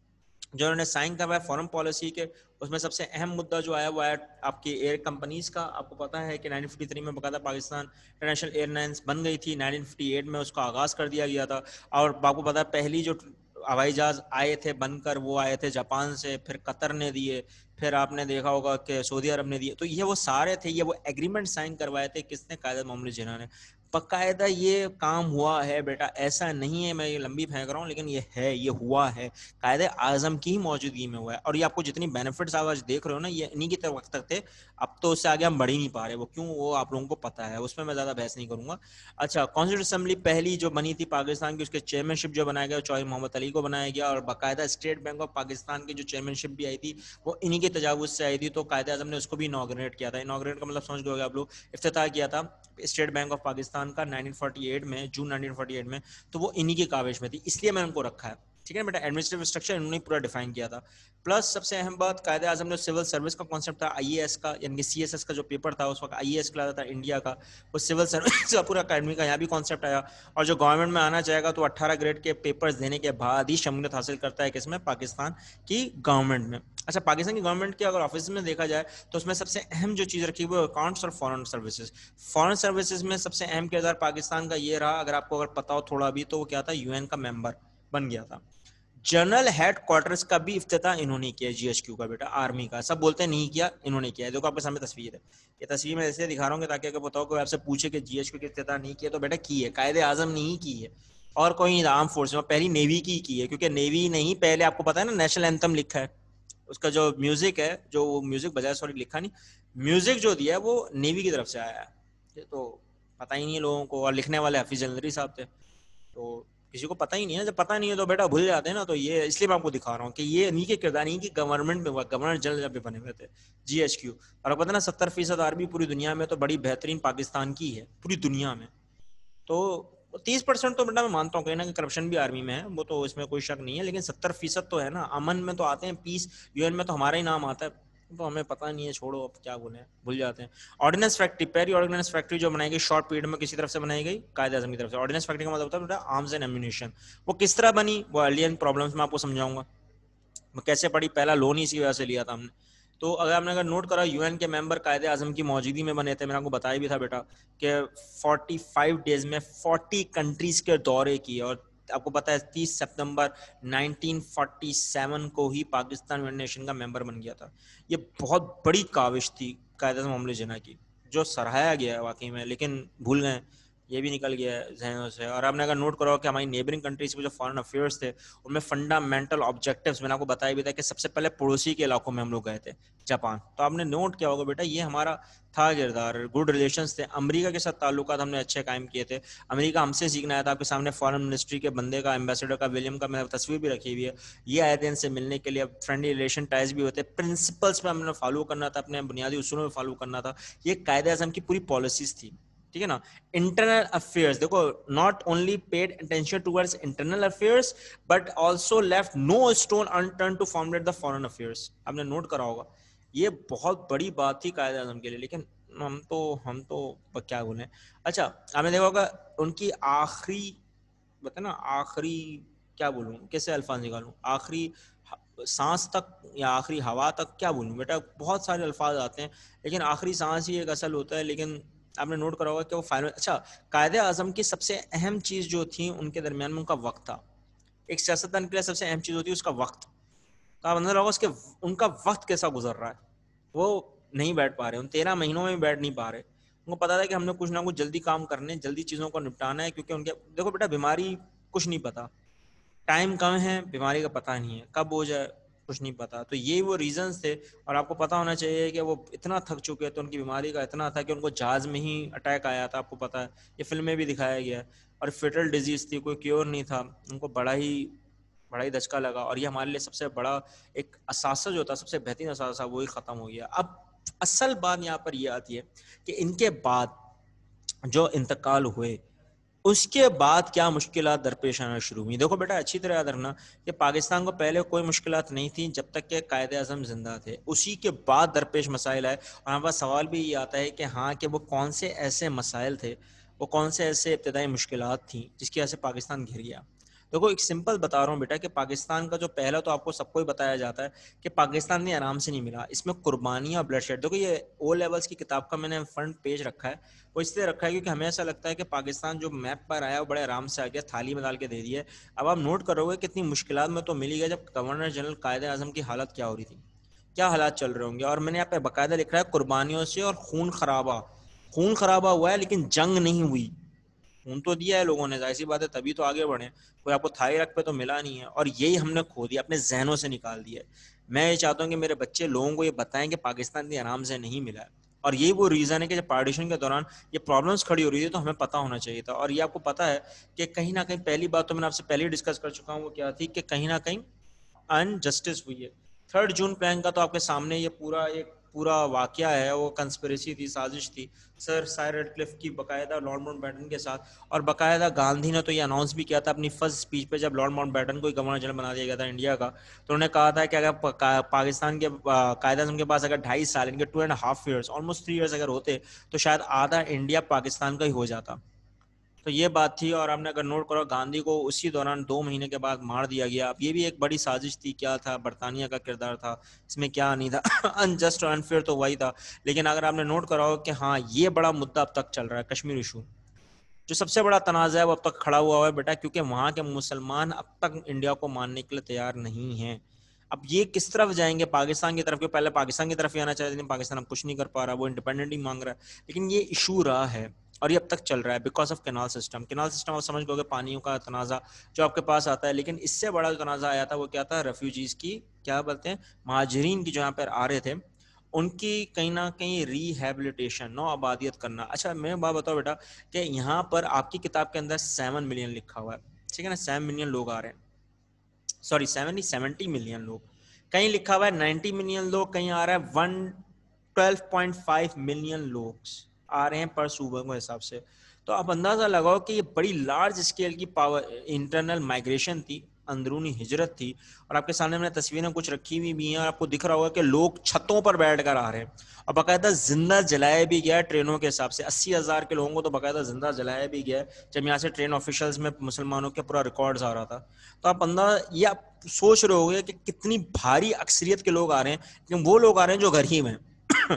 جو انہوں نے سائن کروایا فارن پالیسی کے, اس میں سب سے اہم مدعا جو آیا وہ آیا آپ کی ایئر کمپنیز کا. آپ کو پتا ہے کہ نائنٹین ففٹی تھری میں باقاعدہ پاکستان انٹرنیشنل ایئر لائنس بن گئی تھی, نائنٹین ففٹی ایٹ میں اس کا آغاز کر دیا گیا تھا. اور آپ کو پتا ہے پہلی جو ہوائی جہاز آئے تھے بن کر وہ آئے تھے جاپان سے, پھر قطر نے دیے, پھر آپ نے دیکھا ہوگا کہ سعودی عرب نے دیے. تو یہ وہ سارے تھے, یہ وہ ایگریمنٹ سائن کروائے تھے کس نے, قائد محمد جناح نے. باقاعدہ یہ کام ہوا ہے بیٹا, ایسا نہیں ہے میں یہ لمبی پھینک رہا ہوں, لیکن یہ ہے, یہ ہوا ہے قائد اعظم کی موجودگی میں ہوا ہے. اور یہ آپ کو جتنی بینیفٹس آپ آج دیکھ رہے ہو نا, یہ انہی کی وقت تک تھے. اب تو اس سے آگے ہم بڑھ ہی نہیں پا رہے, وہ کیوں وہ آپ لوگوں کو پتا ہے, اس میں میں زیادہ بحث نہیں کروں گا. اچھا, کانسٹیٹیوشن اسمبلی پہلی جو بنی تھی پاکستان کی, اس کے چیئرمین شپ جو بنایا گیا چوہدری محمد علی کو بنایا گیا, اور باقاعدہ اسٹیٹ بینک آف پاکستان کی جو چیئرمین شپ بھی آئی تھی وہ انہی کے تجاوز سے آئی تھی. تو قائد اعظم نے اس کو بھی انوگریٹ کیا تھا. انوگریٹ کا مطلب سمجھ گئے آپ لوگ, افتتاح کیا تھا اسٹیٹ بینک آف پاکستان کا نائنٹین فورٹی ایٹ میں, جون نائنٹین فورٹی ایٹ میں. تو وہ انہی کی کاوش میں تھی, اس لیے میں ان کو رکھا ہے. ٹھیک ہے بیٹا, ایڈمنسٹریٹو اسٹرکچر انہوں نے پورا ڈیفائن کیا تھا. پلس سب سے اہم بات, قائد اعظم نے سول سروس کا کانسیپٹ تھا آئی اے ایس کا, یعنی کہ سی ایس ایس کا جو پیپر تھا اس وقت آئی اے ایس کلاس تھا انڈیا کا, وہ سول سروس کا پورا اکیڈمی کا یہاں بھی کانسیپٹ آیا. اور جو گورنمنٹ میں آنا چاہے گا تو اٹھارہ گریڈ کے پیپرز دینے کے بعد ہی شمولیت حاصل کرتا ہے کس میں, پاکستان کی گورنمنٹ میں. اچھا, پاکستان کی گورنمنٹ کے اگر آفس میں دیکھا جائے تو اس میں سب سے اہم جو چیز رکھی وہ اکاؤنٹس اور فارن سروسز. فارن سروسز میں سب سے اہم کردار پاکستان کا یہ رہا, اگر آپ کو اگر پتا ہو تھوڑا بھی, تو وہ کیا تھا, یو این کا ممبر بن گیا تھا. جنرل ہیڈ کوارٹرز کا بھی افتتاح انہوں نے کیا, جی ایچ کیو کا بیٹا, آرمی کا. سب بولتے ہیں نہیں کیا, انہوں نے کیا ہے. دیکھو آپ کے سامنے تصویر ہے, یہ تصویر میں ایسے دکھا رہا ہوں کہ تاکہ اگر بتاؤ کوئی آپ سے پوچھے کہ جی ایچ کیو کی افتتاح نہیں کیا, تو بیٹا کی ہے, قائد اعظم نے ہی کی ہے, اور کوئی آرم فورس میں پہلی نیوی کی کی ہے. کیونکہ نیوی نے ہی پہلے, آپ کو پتا ہے نا, نیشنل اینتھم لکھا ہے, اس کا جو میوزک ہے, جو وہ میوزک بجائے, سوری لکھا نہیں, میوزک جو دیا ہے وہ نیوی کی طرف سے آیا ہے. تو پتہ ہی نہیں ہے لوگوں کو, اور لکھنے والے حفیظ جلندری صاحب تھے. تو کسی کو پتہ ہی نہیں ہے, جب پتہ نہیں ہے تو بیٹا بھول جاتے ہیں نا. تو یہ اس لیے میں آپ کو دکھا رہا ہوں کہ یہ انہی کے کردار نہیں کہ گورنمنٹ میں ہوا, گورنر جنرل جب بھی بنے ہوئے تھے جی ایچ کیو. اور آپ پتہ نا ستر فیصد آرمی پوری دنیا میں تو بڑی بہترین پاکستان کی ہے, پوری دنیا میں. تو تیس پرسینٹ تو بیٹا میں مانتا ہوں کہیں نہ کہ کرپشن بھی آرمی میں ہے, وہ تو اس میں کوئی شک نہیں ہے, لیکن ستر فیصد تو ہے نا. امن میں تو آتے ہیں, پیس یو این میں تو ہمارا ہی نام آتا ہے, تو ہمیں پتہ نہیں ہے, چھوڑو اب کیا بولیں, بھول جاتے ہیں. آرڈیننس فیکٹری, پہلی آرڈیننس فیکٹری جو بنائی گئی شارٹ پیریڈ میں, کسی طرف سے بنائی گئی, قائد اعظم کی طرف سے. آرڈیننس فیکٹری کا مطلب ہوتا ہے بیٹا آرمز اینڈ ایمونیشن. وہ کس طرح بنی, وہ ارلین پرابلمس میں آپ کو سمجھاؤں گا, وہ کیسے پڑی, پہلا لون ہی اسی وجہ سے لیا تھا ہم نے. تو اگر آپ نے اگر نوٹ کرا, یو این کے ممبر قائد اعظم کی موجودگی میں بنے تھے. میں نے آپ کو بتایا بھی تھا بیٹا کہ فورٹی فائیو ڈیز میں فورٹی کنٹریز کے دورے کیے. اور آپ کو پتا ہے تیس ستمبر نائنٹین فورٹی سیون کو ہی پاکستان یونائٹڈ نیشن کا ممبر بن گیا تھا. یہ بہت بڑی کاوش تھی قائد اعظم محمد جناح کی, جو سراہایا گیا ہے واقعی میں, لیکن بھول گئے. یہ بھی نکل گیا ہے ذہنوں سے. اور آپ نے اگر نوٹ کرو کہ ہماری نیبرنگ کنٹریز کے جو فارن افیئرس تھے ان میں فنڈامنٹل آبجیکٹیوز میں نے آپ کو بتایا بھی تھا کہ سب سے پہلے پڑوسی کے علاقوں میں ہم لوگ گئے تھے, جاپان. تو آپ نے نوٹ کیا ہوگا بیٹا یہ ہمارا تھا کردار, گڈ ریلیشنس تھے. امریکہ کے ساتھ تعلقات ہم نے اچھے قائم کیے تھے. امریکہ ہم سے سیکھنا آیا تھا. آپ کے سامنے فارن منسٹری کے بندے کا, ایمبیسڈر کا, ولیم کا میں نے تصویر بھی رکھی ہوئی ہے. یہ آئے تھے ان سے ملنے کے لیے. فرینڈلی ریلیشن ٹائز بھی ہوتے. پرنسپلس پہ ہم نے فالو کرنا تھا, اپنے بنیادی اصولوں میں فالو کرنا تھا. یہ قائد اعظم کی پوری پالیسیز تھی, ٹھیک ہے نا. انٹرنل افیئرس دیکھو, not only paid attention towards internal affairs but also left no stone unturned to formulate the foreign affairs. آپ نے نوٹ کرا ہوگا یہ بہت بڑی بات تھی قائد اعظم کے لیے. لیکن ہم تو ہم تو کیا بولیں. اچھا آپ نے دیکھا ہوگا ان کی آخری بتا نا آخری کیا بولوں, کیسے الفاظ نکالوں, آخری سانس تک یا آخری ہوا تک کیا بولوں بیٹا, بہت سارے الفاظ آتے ہیں لیکن آخری سانس ہی ایک اصل ہوتا ہے. لیکن آپ نے نوٹ کرا ہوگا کہ وہ فائنل. اچھا قائد اعظم کی سب سے اہم چیز جو تھی ان کے درمیان میں ان کا وقت تھا. ایک سیاستدان کے لیے سب سے اہم چیز ہوتی ہے اس کا وقت. تو آپ اندر ہوگا اس کے ان کا وقت کیسا گزر رہا ہے. وہ نہیں بیٹھ پا رہے, ان تیرہ مہینوں میں بھی بیٹھ نہیں پا رہے. ان کو پتا تھا کہ ہم نے کچھ نہ کچھ جلدی کام کرنے, جلدی چیزوں کو نپٹانا ہے. کیونکہ ان کے دیکھو بیٹا بیماری کچھ نہیں پتا, ٹائم کم ہے, بیماری کا پتہ نہیں ہے, کب ہو جائے کچھ نہیں پتا. تو یہ وہ ریزنز تھے. اور آپ کو پتا ہونا چاہیے کہ وہ اتنا تھک چکے تھے, ان کی بیماری کا اتنا تھا کہ ان کو جہاز میں ہی اٹیک آیا تھا. آپ کو پتا ہے یہ فلم میں بھی دکھایا گیا ہے. اور فیٹل ڈیزیز تھی, کوئی کیور نہیں تھا. ان کو بڑا ہی بڑا ہی دھچکا لگا. اور یہ ہمارے لیے سب سے بڑا ایک اثاثہ جو تھا, سب سے بہترین اثاثہ, وہی ختم ہو گیا. اب اصل بات یہاں پر یہ آتی ہے کہ ان کے بعد جو انتقال ہوئے اس کے بعد کیا مشکلات درپیش آنا شروع ہوئی. دیکھو بیٹا اچھی طرح یاد رکھنا کہ پاکستان کو پہلے کوئی مشکلات نہیں تھیں جب تک کہ قائد اعظم زندہ تھے. اسی کے بعد درپیش مسائل آئے. اور ہمارے پاس سوال بھی یہ آتا ہے کہ ہاں کہ وہ کون سے ایسے مسائل تھے, وہ کون سے ایسے ابتدائی مشکلات تھیں جس کی وجہ سے پاکستان گھر گیا. دیکھو ایک سمپل بتا رہا ہوں بیٹا کہ پاکستان کا جو پہلا تو آپ کو سب کو ہی بتایا جاتا ہے کہ پاکستان نے آرام سے نہیں ملا, اس میں قربانیاں, بلڈ شیڈ. دیکھو یہ او لیولس کی کتاب کا میں نے فرنٹ پیج رکھا ہے, وہ اس لیے رکھا ہے کیونکہ ہمیں ایسا لگتا ہے کہ پاکستان جو میپ پر آیا وہ بڑے آرام سے آ گیا, تھالی میں ڈال کے دے دیا ہے. اب آپ نوٹ کرو گے کتنی مشکلات میں تو ملی گیا جب گورنر جنرل قائد اعظم کی حالت کیا ہو رہی تھی, کیا حالات چل رہے ہوں گے. اور میں نے یہاں پہ باقاعدہ لکھ رہا ہے قربانیوں سے اور خون خرابہ. خون خرابہ ہوا ہے لیکن جنگ نہیں ہوئی. خون تو دیا ہے لوگوں نے, ظاہر سی بات ہے تبھی تو آگے بڑھے. کوئی آپ کو تھائی رکھ پہ تو ملا نہیں ہے, اور یہی ہم نے کھو دیا, اپنے ذہنوں سے نکال دیا. میں یہ چاہتا ہوں کہ میرے بچے لوگوں کو یہ بتائیں کہ پاکستان اتنی آرام سے نہیں ملا ہے. اور یہی وہ ریزن ہے کہ جب پارٹیشن کے دوران یہ پرابلمس کھڑی ہو رہی تھی تو ہمیں پتہ ہونا چاہیے تھا. اور یہ آپ کو پتہ ہے کہ کہیں نہ کہیں پہلی بات تو میں نے آپ سے پہلے ہی ڈسکس کر چکا ہوں, وہ کیا تھی کہ کہیں نہ کہیں انجسٹس ہوئی ہے. تھرڈ جون پلان کا تو آپ کے سامنے یہ پورا ایک پورا واقعہ ہے, وہ کنسپریسی تھی, سازش تھی سر سائر ریڈ کلف کی باقاعدہ لارڈ ماؤنٹ بیٹن کے ساتھ. اور باقاعدہ گاندھی نے تو یہ اناؤنس بھی کیا تھا اپنی فرسٹ اسپیچ پہ, جب لارڈ ماؤنٹ بیٹن کو گورنر جنرل بنا دیا گیا تھا انڈیا کا, تو انہوں نے کہا تھا کہ اگر پاکستان کے قائد اعظم کے پاس اگر ڈھائی سال ان کے two and half years almost three years اگر ہوتے تو شاید آدھا انڈیا پاکستان کا ہی ہو جاتا. تو یہ بات تھی. اور آپ نے اگر نوٹ کرو گاندھی کو اسی دوران دو مہینے کے بعد مار دیا گیا. اب یہ بھی ایک بڑی سازش تھی. کیا تھا, برطانیہ کا کردار تھا اس میں, کیا نہیں تھا, انجسٹ اور انفیئر تو وہی تھا. لیکن اگر آپ نے نوٹ کرا ہو کہ ہاں یہ بڑا مدعا اب تک چل رہا ہے, کشمیر ایشو جو سب سے بڑا تنازع ہے وہ اب تک کھڑا ہوا ہوا ہے بیٹا, کیونکہ وہاں کے مسلمان اب تک انڈیا کو ماننے کے لیے تیار نہیں ہیں. اب یہ کس طرف جائیں گے, پاکستان کی طرف, کہ پہلے پاکستان کی طرف ہی آنا چاہتے ہیں, پاکستان اب کچھ نہیں کر پا رہا, وہ انڈیپینڈنٹ ہی مانگ رہا ہے. لیکن یہ ایشو رہا ہے اور یہ اب تک چل رہا ہے because of canal system. Canal system آپ سمجھ لو گے پانیوں کا تنازع جو آپ کے پاس آتا ہے. لیکن اس سے بڑا جو تنازع آیا تھا وہ کیا تھا, ریفیوجیز کی, کیا بولتے ہیں, مہاجرین کی جو یہاں پر آ رہے تھے ان کی کہیں نہ کہیں ری ہیبلیٹیشن, نو آبادیت کرنا. اچھا میں بات بتاؤ بیٹا کہ یہاں پر آپ کی کتاب کے اندر سیون ملین لکھا ہوا ہے, ٹھیک ہے نا, سیون ملین لوگ آ رہے ہیں, سوری سیون نہیں سیونٹی ملین لوگ, کہیں لکھا ہوا ہے نائنٹی ملین لوگ, کہیں آ رہا ہے one twelve point five million لوگ آ رہے ہیں پر صوبے کے حساب سے. تو آپ اندازہ لگاؤ کہ یہ بڑی لارج اسکیل کی پاور انٹرنل مائگریشن تھی, اندرونی ہجرت تھی. اور آپ کے سامنے میں نے تصویریں کچھ رکھی ہوئی بھی ہیں, اور آپ کو دکھ رہا ہوگا کہ لوگ چھتوں پر بیٹھ کر آ رہے ہیں, اور باقاعدہ زندہ جلایا بھی گیا ٹرینوں کے حساب سے. اسی ہزار کے لوگوں کو تو باقاعدہ زندہ جلایا بھی گیا, جب یہاں سے ٹرین آفیشلز میں مسلمانوں کے پورا ریکارڈز آ رہا تھا. تو آپ اندازہ یہ آپ سوچ رہے ہوگے کہ کتنی بھاری اکثریت کے لوگ آ رہے ہیں, لیکن وہ لوگ آ رہے ہیں جو غریب ہیں,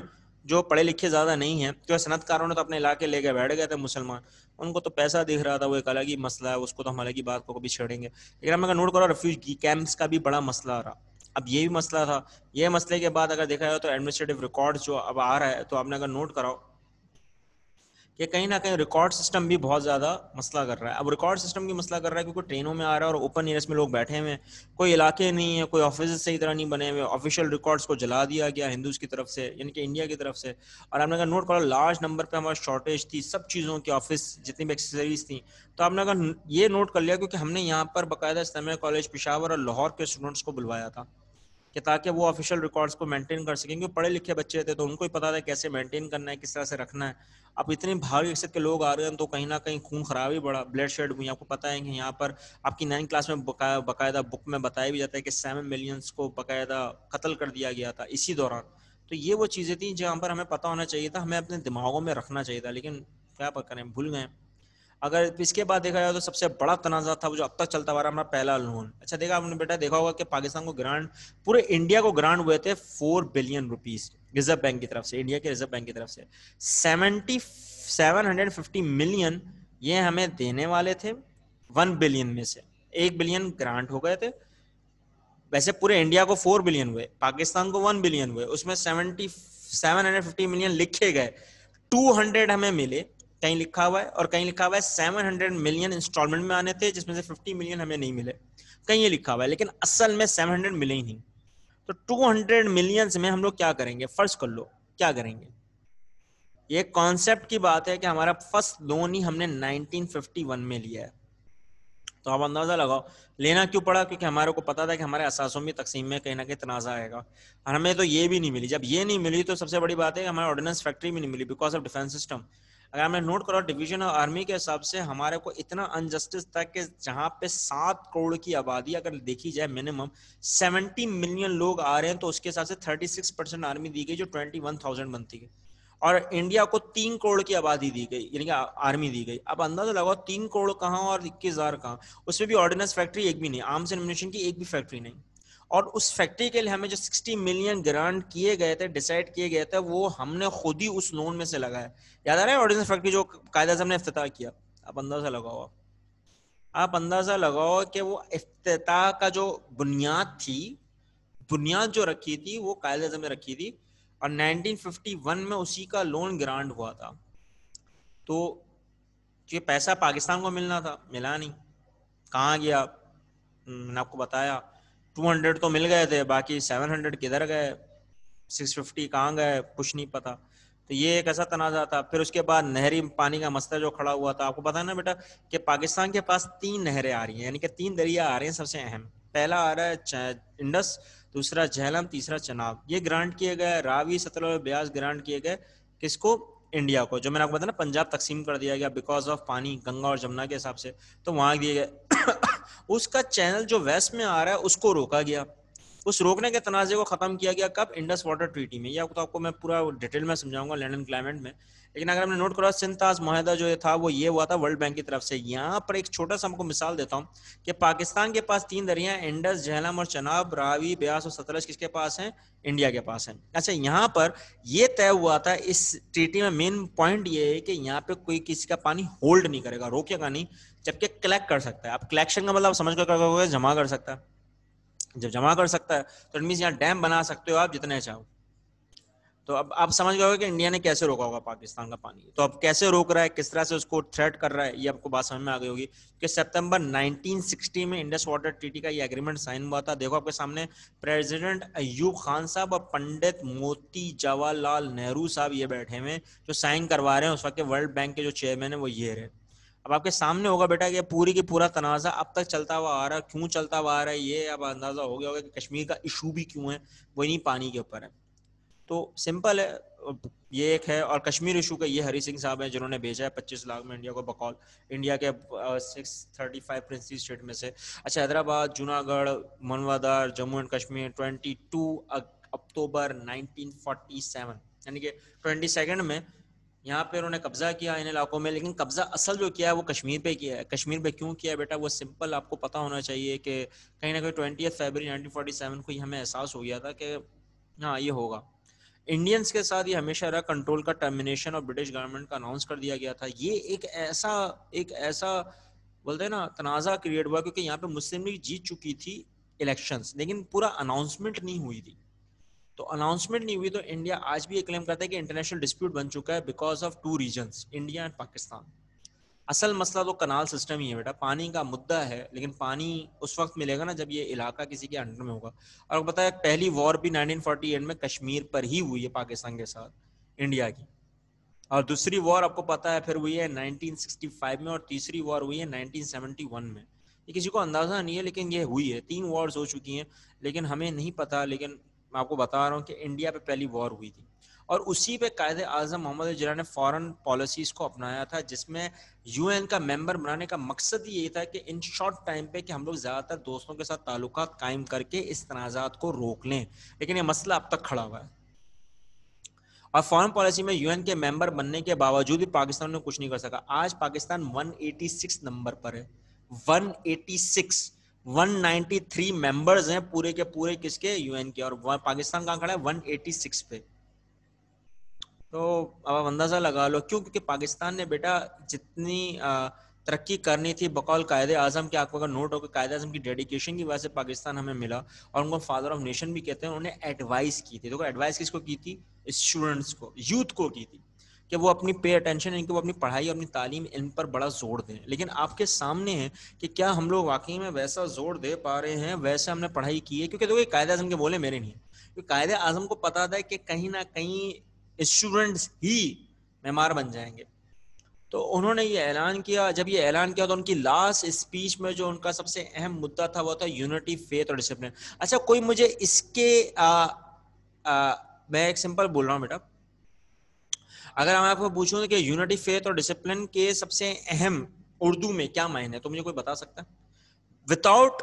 جو پڑھے لکھے زیادہ نہیں ہیں. جو صنعت کاروں نے تو اپنے علاقے لے کے بیٹھ گئے تھے مسلمان, ان کو تو پیسہ دکھ رہا تھا, وہ ایک الگ ہی مسئلہ ہے, اس کو تو ہم الگ ہی بات کو کبھی چھیڑیں گے. لیکن ہم اگر نوٹ کرو ریفیوجی کیمپس کا بھی بڑا مسئلہ آ رہا. اب یہ بھی مسئلہ تھا. یہ مسئلے کے بعد اگر دیکھا جائے تو ایڈمنسٹریٹو ریکارڈ جو اب آ رہا ہے, تو آپ نے اگر نوٹ کراؤ کہ کہیں نہ کہیں ریکارڈ سسٹم بھی بہت زیادہ مسئلہ کر رہا ہے. اب ریکارڈ سسٹم بھی مسئلہ کر رہا ہے کیونکہ ٹرینوں میں آ رہا ہے اور اوپن ایئرس میں لوگ بیٹھے ہوئے ہیں, کوئی علاقے نہیں ہے, کوئی آفیسز صحیح طرح نہیں بنے ہوئے, آفیشیل ریکارڈس کو جلا دیا گیا ہندوز کی طرف سے, یعنی کہ انڈیا کی طرف سے. اور آپ نے اگر نوٹ کرو لارج نمبر پہ ہمارا شارٹیج تھی سب چیزوں کی, آفس جتنی بھی ایکسیسریز تھیں. تو آپ نے اگر یہ نوٹ کر لیا کیونکہ ہم نے یہاں پر باقاعدہ اسلامیہ کالج پشاور اور لاہور کے اسٹوڈنٹس کو بلوایا تھا کہ تاکہ وہ آفیشیل ریکارڈس کو مینٹین کر سکیں, کیونکہ پڑھے لکھے بچے تھے تو ان کو ہی پتا تھا کیسے مینٹین کرنا ہے, کس طرح سے رکھنا ہے. اب اتنی بھاری اکثر کے لوگ آ رہے ہیں تو کہیں نہ کہیں خون خرابی بڑا, بلڈ شیڈ ہوئی. آپ کو پتہ ہے کہ یہاں پر آپ کی نائن کلاس میں باقاعدہ بک میں بتایا بھی جاتا ہے کہ سیون ملینس کو باقاعدہ قتل کر دیا گیا تھا اسی دوران. تو یہ وہ چیزیں تھیں جہاں پر ہمیں پتہ ہونا چاہیے تھا, ہمیں اپنے دماغوں میں رکھنا چاہیے تھا, لیکن کیا کریں بھول گئے. اگر اس کے بعد دیکھا جائے تو سب سے بڑا تنازع تھا وہ جو اب تک چلتا ہوا رہا ہمارا پہلا لون. اچھا دیکھا آپ نے بیٹا, دیکھا ہوگا کہ پاکستان کو گرانٹ, پورے انڈیا کو گرانٹ ہوئے تھے four billion rupees Reserve Bank کی طرف سے, انڈیا کے ریزرو بینک کی طرف سے. Seventy seven hundred fifty million یہ ہمیں دینے والے تھے ون بلین میں سے, ایک بلین گرانٹ ہو گئے تھے. ویسے پورے انڈیا کو فور بلین ہوئے, پاکستان کو ون بلین ہوئے, اس میں seventy seven hundred fifty million لکھے گئے, ٹو ہنڈریڈ ہمیں ملے, کہیں لکھا ہوا ہے, اور کہیں لکھا ہوا ہے سیون ہنڈریڈ ملین انسٹالمنٹ میں آنے تھے جس میں سے ففٹی ملین ہمیں نہیں ملے, کہیں یہ لکھا ہوا ہے, لیکن اصل میں سیون ہنڈریڈ ملے ہی نہیں. تو ٹو ہنڈریڈ ملینز میں ہم لوگ کیا کریں گے, فرض کر لو کیا کریں گے. یہ کانسیپٹ کی بات ہے کہ ہمارا فرسٹ لون ہی ہم نے نائنٹین ففٹی ون میں لیا ہے. تو آپ اندازہ لگاؤ لینا کیوں پڑا, کیونکہ ہمارے کو پتا تھا کہ ہمارے اثاثوں میں تقسیم میں کہیں نہ کہیں تنازع آئے گا, اور ہمیں تو یہ بھی نہیں ملی. جب یہ نہیں ملی تو سب سے بڑی بات ہے کہ ہمارے آرڈیننس فیکٹری بھی نہیں ملی بیکاز آف ڈیفینس سسٹم. اگر ہم نے نوٹ کرو ڈویژن آف آرمی کے حساب سے ہمارے کو اتنا انجسٹس تھا کہ جہاں پہ سات کروڑ کی آبادی اگر دیکھی جائے منیمم سیونٹی ملین لوگ آ رہے ہیں, تو اس کے حساب سے تھرٹی سکس پرسینٹ آرمی دی گئی جو ٹوینٹی ون تھاؤزینڈ بنتی ہے, اور انڈیا کو تین کروڑ کی آبادی دی گئی یعنی کہ آرمی دی گئی. اب اندازہ لگاؤ تین کروڑ کہاں اور اکیس ہزار کہاں, اس میں بھی آرڈیننس فیکٹری ایک بھی نہیں, آرمز اینڈ ایمونیشن کی ایک بھی فیکٹری نہیں. اور اس فیکٹری کے لیے ہمیں جو سکسٹی ملین گرانٹ کیے گئے تھے, ڈیسائیڈ کیے گئے تھے, وہ ہم نے خود ہی اس لون میں سے لگایا. یاد آ رہا ہے آرڈیننس فیکٹری جو قائد اعظم نے افتتاح کیا, آپ اندازہ لگاؤ, آپ اندازہ لگاؤ کہ وہ افتتاح کا جو بنیاد تھی, بنیاد جو رکھی تھی وہ قائد اعظم نے رکھی تھی, اور نائنٹین ففٹی ون میں اسی کا لون گرانٹ ہوا تھا. تو یہ پیسہ پاکستان کو ملنا تھا, ملا نہیں, کہاں گیا؟ میں نے آپ کو بتایا ٹو ہنڈریڈ تو مل گئے تھے, باقی سیون ہنڈریڈ کدھر گئے, سکس ففٹی کہاں گئے, کچھ نہیں پتا. تو یہ ایک ایسا تنازع تھا. پھر اس کے بعد نہری پانی کا مسئلہ جو کھڑا ہوا تھا, آپ کو پتا ہے نا بیٹا کہ پاکستان کے پاس تین نہریں آ رہی ہیں, یعنی کہ تین دریا آ رہے ہیں سب سے اہم. پہلا آ رہا ہے انڈس, دوسرا جہلم, تیسرا چناب. یہ گرانٹ کیے گئے, راوی ستلج اور بیاس گرانٹ کیے گئے کس کو, انڈیا کو. جو میں نے آپ کو بتایا نا پنجاب تقسیم کر دیا گیا بیکاز آف پانی گنگا اور جمنا کے حساب سے, تو وہاں دیے گئے. اس کا چینل جو ویسٹ میں آ رہا ہے اس کو روکا گیا. اس روکنے کے تنازع کو ختم کیا گیا کب, انڈس واٹر ٹریٹی میں. یہ تو آپ کو میں پورا ڈیٹیل میں سمجھاؤں گا لینڈ اینڈ کلائمیٹ میں, لیکن اگر ہم نے نوٹ کرا سنتاز معاہدہ جو تھا وہ یہ ہوا تھا ورلڈ بینک کی طرف سے. یہاں پر ایک چھوٹا سا ہم کو مثال دیتا ہوں کہ پاکستان کے پاس تین دریا ہیں, انڈس, جہلم اور چناب, راوی, بیاس اور ستلج کس کے پاس ہیں, انڈیا کے پاس ہیں. اچھا یہاں پر یہ طے ہوا تھا اس ٹریٹی میں, مین پوائنٹ یہ ہے کہ یہاں پہ کوئی کسی کا پانی ہولڈ نہیں کرے گا, روکے گا نہیں, جبکہ کلیکٹ کر سکتا ہے. اب کلیکشن کا مطلب سمجھ کر جمع کر سکتا ہے. جب جمع کر سکتا ہے تو اٹ مینس یہاں ڈیم بنا سکتے ہو آپ جتنے چاہو. تو اب آپ سمجھ گئے ہو کہ انڈیا نے کیسے روکا ہوگا پاکستان کا پانی. تو اب کیسے روک رہا ہے, کس طرح سے اس کو تھریٹ کر رہا ہے, یہ آپ کو بات سمجھ میں آ گئی ہوگی کہ سپتمبر نائنٹین سکسٹی میں انڈس واٹر ٹریٹی کا یہ ایگریمنٹ سائن ہوا تھا. دیکھو آپ کے سامنے پریزیڈنٹ ایوب خان صاحب اور پنڈت موتی جواہر لال نہرو صاحب یہ بیٹھے ہوئے جو سائن کروا رہے ہیں. اس وقت ورلڈ بینک کے جو چیئرمین ہیں وہ یہ رہے. اب آپ کے سامنے ہوگا بیٹا کہ پوری کی پورا تنازع اب تک چلتا ہوا آ رہا ہے, کیوں چلتا ہوا آ رہا ہے, یہ اب اندازہ ہو گیا ہوگا کہ کشمیر کا ایشو بھی کیوں ہے, وہ نہیں پانی کے اوپر ہے. تو سمپل ہے یہ ایک ہے. اور کشمیر ایشو کا یہ ہری سنگھ صاحب ہیں جنہوں نے بھیجا ہے پچیس لاکھ میں انڈیا کو بقول انڈیا کے six thirty five princely state میں سے. اچھا Hyderabad, Junagadh, Manavadar, Jammu and Kashmir twenty two October nineteen forty seven یعنی کہ ٹوینٹی سیکنڈ میں یہاں پہ انہوں نے قبضہ کیا ان علاقوں میں. لیکن قبضہ اصل جو کیا ہے وہ کشمیر پہ کیا ہے. کشمیر پہ کیوں کیا ہے بیٹا, وہ سمپل آپ کو پتہ ہونا چاہیے کہ کہیں نہ کہیں twenty February nineteen forty seven کو یہ ہمیں احساس ہو گیا تھا کہ ہاں یہ ہوگا. انڈینس کے ساتھ یہ ہمیشہ رہا کنٹرول کا ٹرمینیشن اور برٹش گورنمنٹ کا اناؤنس کر دیا گیا تھا. یہ ایک ایسا ایک ایسا بولتے ہیں نا تنازع کریٹ ہوا کیونکہ یہاں پہ مسلم لیگ جیت چکی تھی الیکشنز, لیکن پورا اناؤنسمنٹ نہیں ہوئی تھی. تو اناؤنسمنٹ نہیں ہوئی تو انڈیا آج بھی یہ کلیم کرتا ہے کہ انٹرنیشنل ڈسپیوٹ بن چکا ہے because of two reasons, India and Pakistan. اصل مسئلہ تو کنال سسٹم ہی ہے بیٹا، پانی کا مدعا ہے، لیکن پانی اس وقت ملے گا نا جب یہ علاقہ کسی کے انڈر میں ہوگا. اور آپ کو پتا ہے پہلی وار بھی نائنٹین فورٹی ایٹ میں کشمیر پر ہی ہوئی ہے پاکستان کے ساتھ انڈیا کی، اور دوسری وار آپ کو پتا ہے پھر ہوئی ہے نائنٹین سکسٹی فائیو میں، اور تیسری وار ہوئی ہے نائنٹین سیونٹی ون میں. یہ کسی کو اندازہ نہیں ہے لیکن یہ ہوئی ہے، تین وارز ہو چکی ہیں لیکن ہمیں نہیں پتا. لیکن میں آپ کو بتا رہا ہوں کہ انڈیا پہ پہلی وار ہوئی تھی، اور اسی پہ قائد اعظم محمد علی جناح نے فارن پالیسیز کو اپنایا تھا، جس میں یو این کا ممبر بنانے کا مقصد یہی تھا کہ ان شارٹ ٹائم پہ کہ ہم لوگ زیادہ تر دوستوں کے ساتھ تعلقات قائم کر کے اس تنازعات کو روک لیں. لیکن یہ مسئلہ اب تک کھڑا ہوا ہے، اور فارن پالیسی میں یو این کے ممبر بننے کے باوجود بھی پاکستان نے کچھ نہیں کر سکا. آج Pakistan one eighty six number پر ہے، one eighty six, one ninety three members ہیں پورے کے پورے کس کے، یو این کے، اور پاکستان کہاں کھڑا ہے ون ایٹی سکس پہ. تو اب آپ اندازہ لگا لو کیوں، کیونکہ پاکستان نے بیٹا جتنی ترقی کرنی تھی بقول قائد اعظم کے، آپ کو اگر نوٹ ہو کہ قائد اعظم کی ڈیڈیکیشن کی وجہ سے پاکستان ہمیں ملا، اور ان کو فادر آف نیشن بھی کہتے ہیں. انہوں نے ایڈوائز کی تھی، دیکھو ایڈوائز کس کو کی تھی، اسٹوڈنٹس کو، یوتھ کو کی تھی کہ وہ اپنی پے اٹینشن ان کو وہ اپنی پڑھائی اور اپنی تعلیم ان پر بڑا زور دیں. لیکن آپ کے سامنے ہے کہ کیا ہم لوگ واقعی میں ویسا زور دے پا رہے ہیں، ویسے ہم نے پڑھائی کی ہے. کیونکہ دیکھو یہ قائد اعظم کے بولے میرے نہیں ہیں، کیونکہ قائد اعظم کو پتا تھا کہ کہیں نہ کہیں اسٹوڈنٹس ہی معمار بن جائیں گے. تو انہوں نے یہ اعلان کیا، جب یہ اعلان کیا تو ان کی لاسٹ اسپیچ میں جو ان کا سب سے اہم مدعا تھا وہ تھا یونٹی، فیتھ اور ڈسپلن. اچھا کوئی مجھے اس کے آ, آ, میں ایک سمپل بول رہا ہوں بیٹا، اگر میں آپ کو پوچھوں کہ یونٹی، فیتھ اور ڈسپلن کے سب سے اہم اردو میں کیا معنی ہے تو مجھے کوئی بتا سکتا ہے وداؤٹ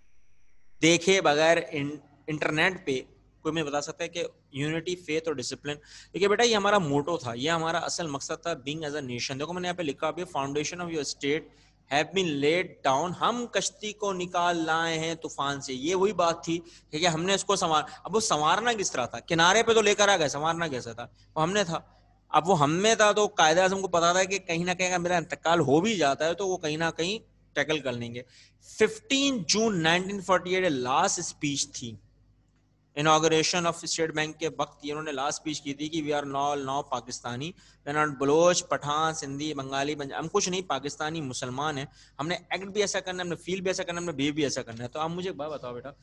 دیکھے بغیر انٹرنیٹ پہ؟ کوئی مجھے بتا سکتا ہے کہ یونٹی، فیتھ اور ڈسپلن؟ دیکھیے بیٹا یہ ہمارا موٹو تھا، یہ ہمارا اصل مقصد تھا، بینگ ایز اے نیشن. دیکھو میں نے یہاں پہ لکھا بھی foundation of your state have been laid down, ہم کشتی کو نکال لائے ہیں طوفان سے. یہ وہی بات تھی کہ ہم نے اس کو سنوار، اب وہ سنوارنا کس طرح تھا، کنارے پہ تو لے کر آ گئے، سنوارنا کیسا تھا، وہ ہم نے تھا. اب وہ ہم میں تھا تو قائد اعظم کو پتا تھا کہ کہیں نہ کہیں اگر میرا انتقال ہو بھی جاتا ہے تو وہ کہیں نہ کہیں ٹیکل کر لیں گے. Fifteen June nineteen forty eight last speech تھی انوگریشن آف اسٹیٹ بینک کے وقت. یہ انہوں نے لاسٹ اسپیچ کی تھی کہ we are now now Pakistani, we are not Baloch, Pathan, Sindhi, Bengali, ہم کچھ نہیں، پاکستانی مسلمان ہیں. ہم نے ایکٹ بھی ایسا کرنا ہے، ہم نے فیل بھی ایسا کرنا ہے، ہم نے بہیو بھی ایسا کرنا ہے. تو آپ مجھے ایک بات بتاؤ بیٹا،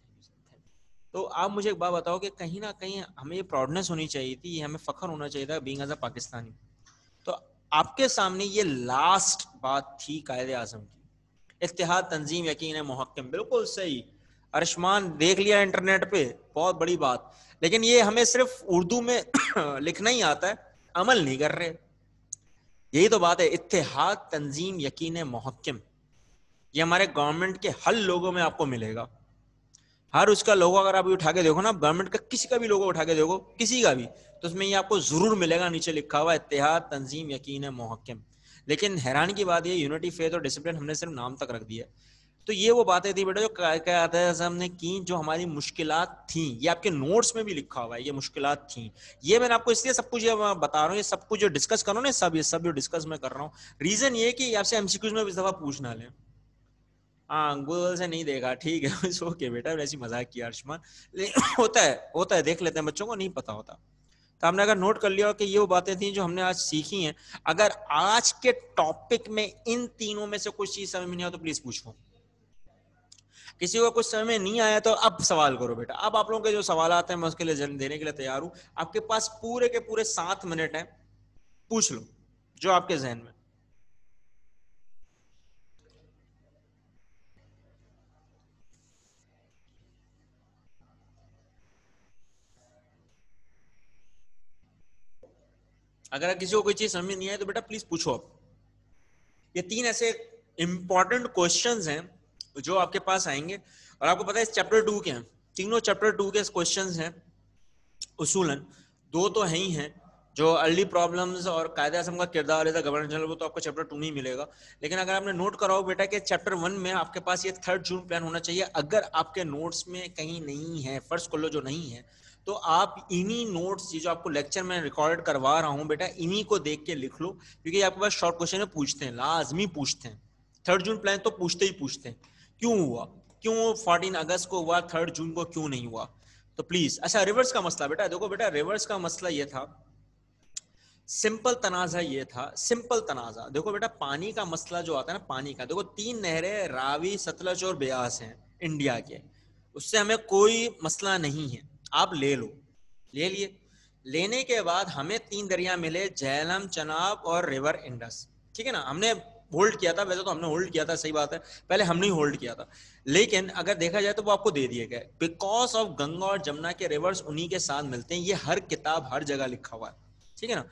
تو آپ مجھے ایک بات بتاؤ کہ کہیں نہ کہیں ہمیں یہ پراؤڈنس ہونی چاہیے تھی، یہ ہمیں فخر ہونا چاہیے تھا بینگ ایز اے پاکستانی. تو آپ کے سامنے یہ لاسٹ بات تھی قائد اعظم کی، اتحاد، تنظیم، یقین، محکم. بالکل صحیح، ارشمان دیکھ لیا انٹرنیٹ پہ، بہت بڑی بات. لیکن یہ ہمیں صرف اردو میں لکھنا ہی آتا ہے، عمل نہیں کر رہے. یہی تو بات ہے، اتحاد، تنظیم، یقین، محکم. یہ ہمارے گورنمنٹ کے ہر لوگوں میں آپ کو ملے گا. ہر اس کا لوگو اگر آپ اٹھا کے دیکھو نا، گورنمنٹ کا کسی کا بھی لوگو اٹھا کے دیکھو، کسی کا بھی، تو اس میں یہ آپ کو ضرور ملے گا نیچے لکھا ہوا اتحاد، تنظیم، یقین، محکم. لیکن حیران کی بات یہ یونٹی، فیتھ اور ڈسپلن ہم نے صرف نام تک رکھ دیا. تو یہ وہ باتیں تھی بیٹا جو قائد اعظم نے کی، جو ہماری مشکلات تھیں. یہ آپ کے نوٹس میں بھی لکھا ہوا ہے، یہ مشکلات تھیں. یہ میں نے آپ کو اس لیے سب کچھ بتا رہا ہوں، یہ سب کچھ جو ڈسکس کروں نا، سب یہ سب جو ڈسکس میں کر رہا ہوں، ریزن یہ کہ آپ سے ایم سی کیوز میں اس دفعہ پوچھنا لیں. ہاں گوگل سے نہیں دیکھا، ٹھیک ہے، اوکے بیٹا، ویسی مذاق کیا ارشمان. ہوتا ہے ہوتا ہے دیکھ لیتے ہیں، بچوں کو نہیں پتا ہوتا. تو ہم نے اگر نوٹ کر لیا کہ یہ وہ باتیں تھیں جو ہم نے آج سیکھی ہیں. اگر آج کے ٹاپک میں ان تینوں میں سے کچھ چیز سمجھ میں نہیں آیا تو پلیز پوچھو. کسی کو کچھ سمجھ میں نہیں آیا تو اب سوال کرو بیٹا. اب آپ لوگوں کے جو سوالات ہیں میں اس کے لیے دینے کے لیے تیار ہوں. آپ کے پاس پورے کے پورے سات منٹ ہیں، پوچھ لو جو آپ کے ذہن میں. اگر کسی کو کوئی چیز سمجھ میں نہیں آئے تو بیٹا پلیز پوچھو. آپ یہ تین ایسے امپورٹنٹ کوشچنز ہیں جو آپ کے پاس آئیں گے، اور آپ کو پتا ہے چیپٹر ٹو کے ہیں، تینوں چیپٹر ٹو کے کوشچنز ہیں. اصولاً دو تو ہیں ہی ہیں، جو ارلی پرابلمز اور قائد اعظم کا کردار ایز اے گورنر جنرل، وہ تو آپ کو چیپٹر ٹو میں ہی ملے گا. لیکن اگر آپ نے نوٹ کراؤ بیٹا کہ چیپٹر ون میں آپ کے پاس یہ تھرڈ جون پلان ہونا چاہیے. اگر آپ کے نوٹس میں کہیں نہیں ہے، فرض کر لو جو نہیں ہے، تو آپ انہی نوٹس جو آپ کو لیکچر میں ریکارڈ کروا رہا ہوں بیٹا، انہی کو دیکھ کے لکھ لو. کیونکہ آپ کے پاس شارٹ کوشچن میں پوچھتے ہیں، لازمی پوچھتے ہیں. تھرڈ جون پلان تو پوچھتے ہی پوچھتے ہیں، کیوں ہوا، کیوں فورٹین اگست کو ہوا، تھرڈ جون کو کیوں نہیں ہوا. تو پلیز. اچھا ریورس کا مسئلہ بیٹا دیکھو بیٹا, ریورس کا مسئلہ یہ تھا, سمپل تنازع یہ تھا, سمپل تنازع دیکھو بیٹا, پانی کا مسئلہ جو آتا ہے نا, پانی کا دیکھو تین نہریں راوی, ستلج اور بیاس ہیں انڈیا کے, اس سے ہمیں کوئی مسئلہ نہیں ہے, آپ لے لو, لے لیے. لینے کے بعد ہمیں تین دریا ملے, جہلم, چناب اور ریور انڈس, ٹھیک ہے نا. ہم نے ہولڈ کیا تھا, ویسے تو ہم نے ہولڈ کیا تھا, صحیح بات ہے, پہلے ہم نے ہولڈ کیا تھا, لیکن اگر دیکھا جائے تو وہ آپ کو دے دیے گئے, بیکاز آف گنگا اور جمنا کے ریورز انہی کے ساتھ ملتے ہیں, یہ ہر کتاب ہر جگہ لکھا ہوا ہے, ٹھیک ہے نا.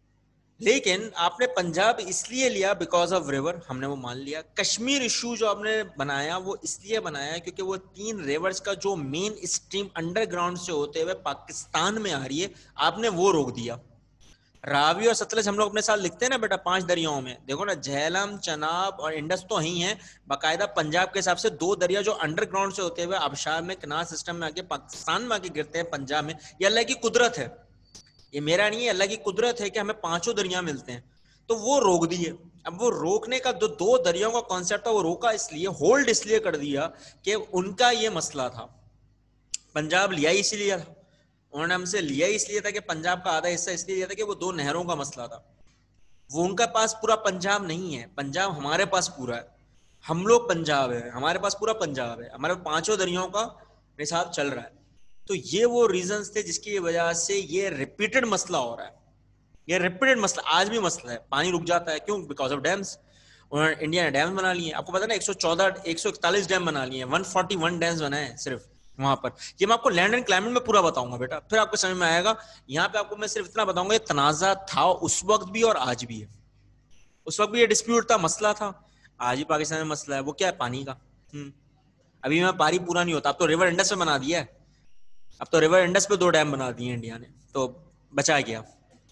لیکن آپ نے پنجاب اس لیے لیا بیکاز آف ریور, ہم نے وہ مان لیا. کشمیر ایشو جو آپ نے بنایا وہ اس لیے بنایا کیونکہ وہ تین ریورز کا جو مین اسٹریم انڈر گراؤنڈ سے ہوتے ہوئے پاکستان میں آ رہی ہے, آپ نے وہ روک دیا. راوی اور ستلج ہم لوگ اپنے ساتھ لکھتے ہیں نا بیٹا, پانچ دریاؤں میں دیکھو نا, جہلم, چناب اور انڈس تو ہی ہیں, باقاعدہ پنجاب کے حساب سے دو دریا جو انڈر گراؤنڈ سے ہوتے ہوئے آبشار میں کنار سسٹم میں آ کے پاکستان میں آ کے گرتے ہیں پنجاب میں. یہ اللہ کی قدرت ہے, یہ میرا نہیں ہے, اللہ کی قدرت ہے کہ ہمیں پانچوں دریا ملتے ہیں, تو وہ روک دیے. اب وہ روکنے کا جو دو دریاؤں کا کانسیپٹ تھا وہ روکا اس لیے, ہولڈ اس لیے کر دیا کہ ان کا یہ مسئلہ تھا. پنجاب لیا ہی اسی لیے تھا, انہوں نے ہم سے لیا ہی اس لیے تھا کہ پنجاب کا آدھا حصہ اس لیے لیا تھا کہ وہ دو نہروں کا مسئلہ تھا. وہ ان کا پاس پورا پنجاب نہیں ہے, پنجاب ہمارے پاس پورا ہے, ہم لوگ پنجاب ہے, ہمارے پاس پورا پنجاب ہے, ہمارے پانچوں دریاؤں کا نصاب چل رہا ہے. تو یہ وہ ریزنز تھے جس کی وجہ سے یہ ریپیٹڈ مسئلہ ہو رہا ہے, یہ ریپیٹڈ مسئلہ آج بھی مسئلہ ہے. پانی رک جاتا ہے, کیوں؟ Because of dams. انڈیا نے ڈیم بنا لیے, آپ کو پتا نا ایک سو چودہ ایک سو اکتالیس ڈیم بنا لیے, ون فورٹی ون ڈیمس بنائے ہیں صرف وہاں پر. یہ میں آپ کو لینڈ اینڈ کلائمیٹ میں پورا بتاؤں گا بیٹا, پھر آپ کو سمجھ میں آئے گا. یہاں پہ آپ کو میں صرف اتنا بتاؤں گا, یہ تنازع تھا اس وقت بھی اور آج بھی ہے. اس وقت بھی یہ ڈسپیوٹ تھا, مسئلہ تھا, آج بھی پاکستان میں مسئلہ ہے. وہ کیا ہے؟ پانی کا. ابھی میں پاری پورا نہیں ہوتا, اب تو ریور انڈس میں بنا دیا ہے, اب تو ریور انڈس پہ دو ڈیم بنا دیے انڈیا نے, تو بچا گیا.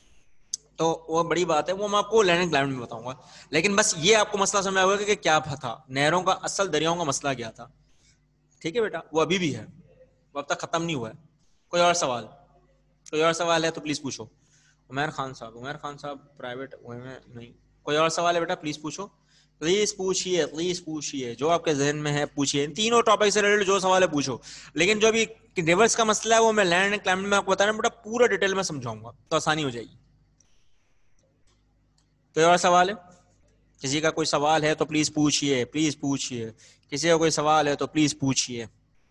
تو وہ بڑی بات ہے, وہ میں آپ کو لینڈ اینڈ کلائمیٹ میں بتاؤں گا. لیکن بس یہ آپ کو مسئلہ سمجھ آئے گا کہ کیا تھا نہروں کا, اصل دریاؤں کا مسئلہ کیا تھا. ٹھیک ہے بیٹا, وہ ابھی بھی ہے, وہ اب تک ختم نہیں ہوا ہے. کوئی اور سوال؟ کوئی اور سوال ہے تو پلیز پوچھو. عمیر خان صاحب, عمیر خان صاحب پرائیویٹ نہیں. کوئی اور سوال ہے بیٹا؟ پلیز پوچھو, پلیز پوچھیے, پلیز پوچھیے, جو آپ کے ذہن میں ہے پوچھیے. ان تینوں ٹاپک سے ریلیٹڈ جو سوال ہے پوچھو. لیکن جو ابھی ریورس کا مسئلہ ہے وہ میں لینڈ اینڈ کلائمیٹ میں آپ کو بتا رہا ہوں بیٹا, پورا ڈیٹیل میں سمجھاؤں گا تو آسانی ہو جائے گی. کوئی اور سوال ہے؟ کسی کا کوئی سوال ہے تو پلیز پوچھیے, پلیز پوچھیے. کسی کا کوئی سوال ہے تو پلیز پوچھیے.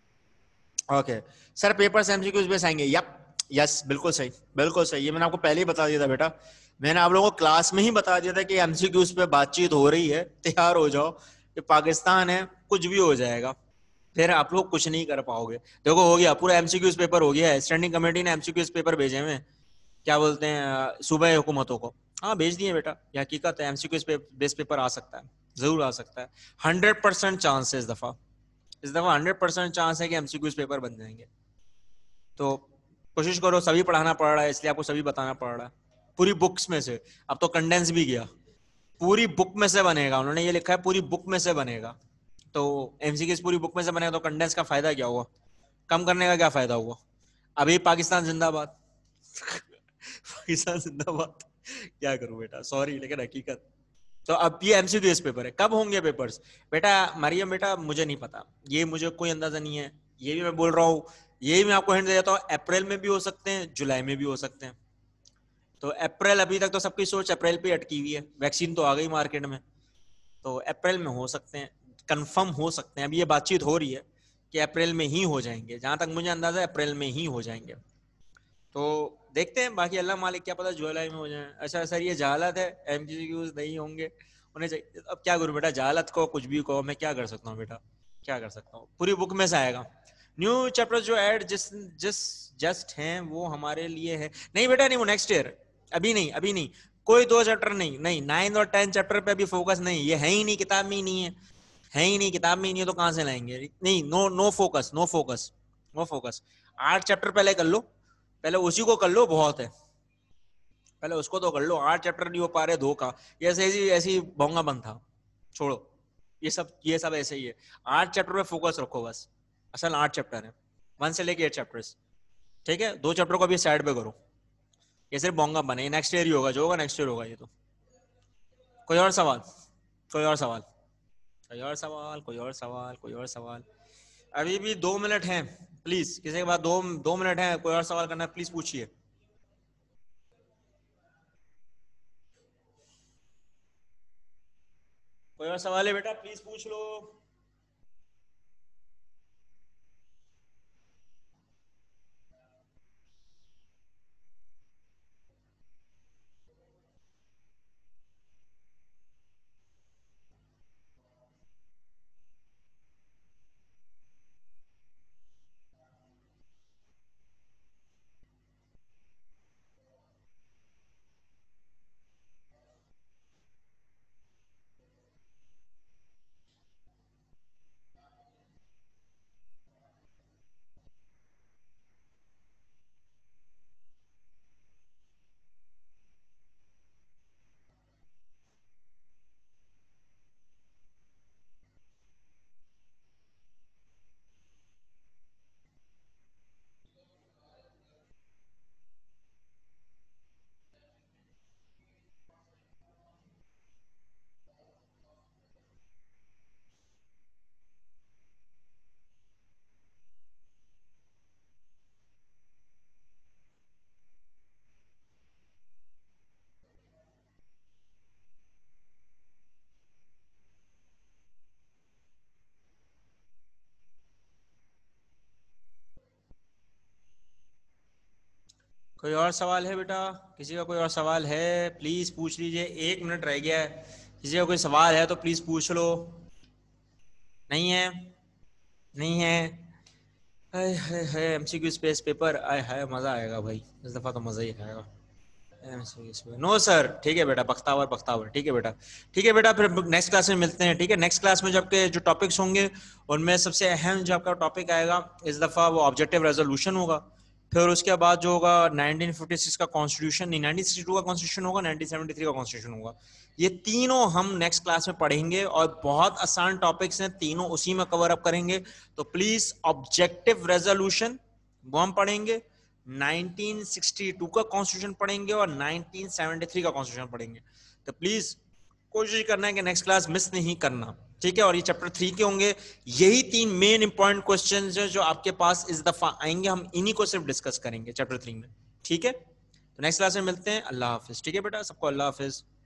Okay sir, papers M C Qs بیس آئیں گے؟ یپ, یس, بالکل صحیح, بالکل صحیح. یہ میں نے آپ کو پہلے ہی بتا دیا تھا بیٹا, میں نے آپ لوگوں کو کلاس میں ہی بتا دیا تھا کہ ایم سی کیوز پہ بات چیت ہو رہی ہے, تیار ہو جاؤ کہ پاکستان ہے, کچھ بھی ہو جائے گا, پھر آپ لوگ کچھ نہیں کر پاؤ گے. دیکھو ہو گیا, پورا ایم سی کیوز پیپر ہو گیا ہے, اسٹینڈنگ کمیٹی نے ایم سی کیوز پیپر بھیجے ہوئے, کیا بولتے ہیں, صوبائی حکومتوں کو. ہاں بھیج دیے بیٹا, یہ حقیقت ہے, ایم سی کیوز بیس پیپر آ سکتا ہے, ضرور آ سکتا ہے. ہنڈریڈ پرسینٹ چانس ہے اس دفعہ, اس دفعہ ہنڈریڈ پرسینٹ چانس ہے کہ ایم سی کیوز پیپر بن جائیں گے. تو کوشش کرو, سبھی پڑھانا پڑ رہا ہے اس لیے آپ کو سبھی بتانا پڑ رہا ہے, پوری بکس میں سے. اب تو کنڈینس بھی گیا, پوری بک میں سے بنے گا, انہوں نے یہ لکھا ہے پوری بک میں سے بنے گا. تو ایم سی کیوز پوری بک میں سے بنے گا تو کنڈینس کا فائدہ کیا ہوا, کم کرنے کا کیا فائدہ ہوا. ابھی پاکستان زندہ باد, پاکستان زندہ باد. کیا کروں بیٹا, سوری, لیکن حقیقت. تو اب یہ ایم سی کیوز پیپر ہے, کب ہوں گے پیپرز بیٹا؟ مریم بیٹا مجھے نہیں پتا, یہ مجھے کوئی اندازہ نہیں ہے, یہ بھی میں بول رہا ہوں, یہ میں آپ کو ہنٹ دے دیتا ہوں, اپریل میں بھی ہو سکتے ہیں, جولائی میں بھی ہو سکتے ہیں. تو اپریل, ابھی تک تو سب کی سوچ اپریل پہ اٹکی ہوئی ہے, ویکسین تو آ گئی مارکیٹ میں, تو اپریل میں ہو سکتے ہیں, کنفرم ہو سکتے ہیں. ابھی یہ بات چیت ہو رہی ہے کہ اپریل میں ہی ہو جائیں گے, جہاں تک مجھے اندازہ ہے اپریل میں ہی ہو جائیں گے. تو دیکھتے ہیں, باقی اللہ مالک, کیا پتا جولائی میں ہو جائیں. اچھا سر, یہ جہالت ہے, ایم سی کیوز نہیں ہوں گے, انہیں چاہیے. اب کیا کروں بیٹا, جہالت کو کچھ بھی کہو, میں کیا کر سکتا ہوں بیٹا, کیا کر سکتا ہوں. پوری بک میں سے آئے گا. نیو چیپٹر جو ایڈ جس جس جسٹ ہیں وہ ہمارے لیے ہے. نہیں بیٹا نہیں, وہ نیکسٹ ایئر, ابھی نہیں, ابھی نہیں, کوئی دو چیپٹر نہیں, نہیں نائن اور ٹین چیپٹر پہ ابھی فوکس نہیں, یہ ہے ہی نہیں, کتاب میں ہی نہیں ہے, ہے ہی نہیں, کتاب میں ہی نہیں ہے, تو کہاں سے لائیں گے. نہیں, no no focus, no focus, no focus. آٹھ چیپٹر پہلے کر لو, پہلے اسی کو کر لو, بہت ہے, پہلے اس کو تو کر لو. آٹھ چیپٹر نہیں ہو پا رہے, دھوکا, یہ ایسی ایسی بونگا بند تھا, چھوڑو یہ سب, یہ سب ایسے ہی ہے. آٹھ چیپٹر پہ فوکس رکھو بس, اصل آٹھ چیپٹر ہیں, ون سے لے کے ایٹ چیپٹرز, ٹھیک ہے. دو چیپٹر کو بھی سائڈ پہ کرو, یہ صرف بونگا بنے, یہ نیکسٹ ایئر ہی ہوگا, جو ہوگا نیکسٹ ایئر ہوگا. یہ تو کوئی اور سوال, کوئی اور سوال, کوئی اور سوال, کوئی اور سوال, کوئی اور سوال. ابھی بھی دو منٹ ہیں, پلیز کسی کے بعد دو دو منٹ ہے, کوئی اور سوال کرنا ہے پلیز پوچھیے. کوئی اور سوال ہے بیٹا پلیز پوچھ لو. کوئی اور سوال ہے بیٹا؟ کسی کا کوئی اور سوال ہے پلیز پوچھ لیجئے, ایک منٹ رہ گیا ہے. کسی کا کوئی سوال ہے تو پلیز پوچھ لو. نہیں ہے؟ نہیں ہے؟ M C Q space paper, آئے ہائے مزہ آئے گا بھائی, اس دفعہ تو مزہ ہی آئے گا. نو سر, ٹھیک ہے بیٹا, بختاور بختاور, ٹھیک ہے بیٹا, ٹھیک ہے بیٹا, پھر نیکسٹ کلاس میں ملتے ہیں. ٹھیک ہے, نیکسٹ کلاس میں جب کہ جو ٹاپکس ہوں گے ان میں سب سے اہم جو آپ کا ٹاپک آئے گا اس دفعہ وہ آبجیکٹیو ریزولوشن ہوگا. پھر اس کے بعد جو ہوگا نائنٹین ففٹی سکس کا کانسٹیٹیوشن, نہیں نائنٹین سکسٹی ٹو کا کانسٹیٹیوشن ہوگا, نائنٹین سیونٹی تھری کا کانسٹیٹیوشن ہوگا. یہ تینوں ہم نیکسٹ کلاس میں پڑھیں گے اور بہت آسان ٹاپکس ہیں, تینوں اسی میں کور اپ کریں گے. تو پلیز آبجیکٹیو ریزولوشن وہ ہم پڑھیں گے, نائنٹین سکسٹی ٹو کا کانسٹیٹیوشن پڑھیں گے اور نائنٹین سیونٹی تھری کا کانسٹیٹیوشن پڑھیں گے. تو پلیز کوشش کرنا ہے کہ نیکسٹ کلاس مس نہیں کرنا, ٹھیک ہے. اور یہ چیپٹر تھری کے ہوں گے, یہی تین مین امپورٹنٹ کوسچنز ہیں جو آپ کے پاس اس دفعہ آئیں گے, ہم انہی کو صرف ڈسکس کریں گے چیپٹر تھری میں, ٹھیک ہے. تو نیکسٹ کلاس میں ملتے ہیں, اللہ حافظ. ٹھیک ہے بیٹا, سب کو اللہ حافظ.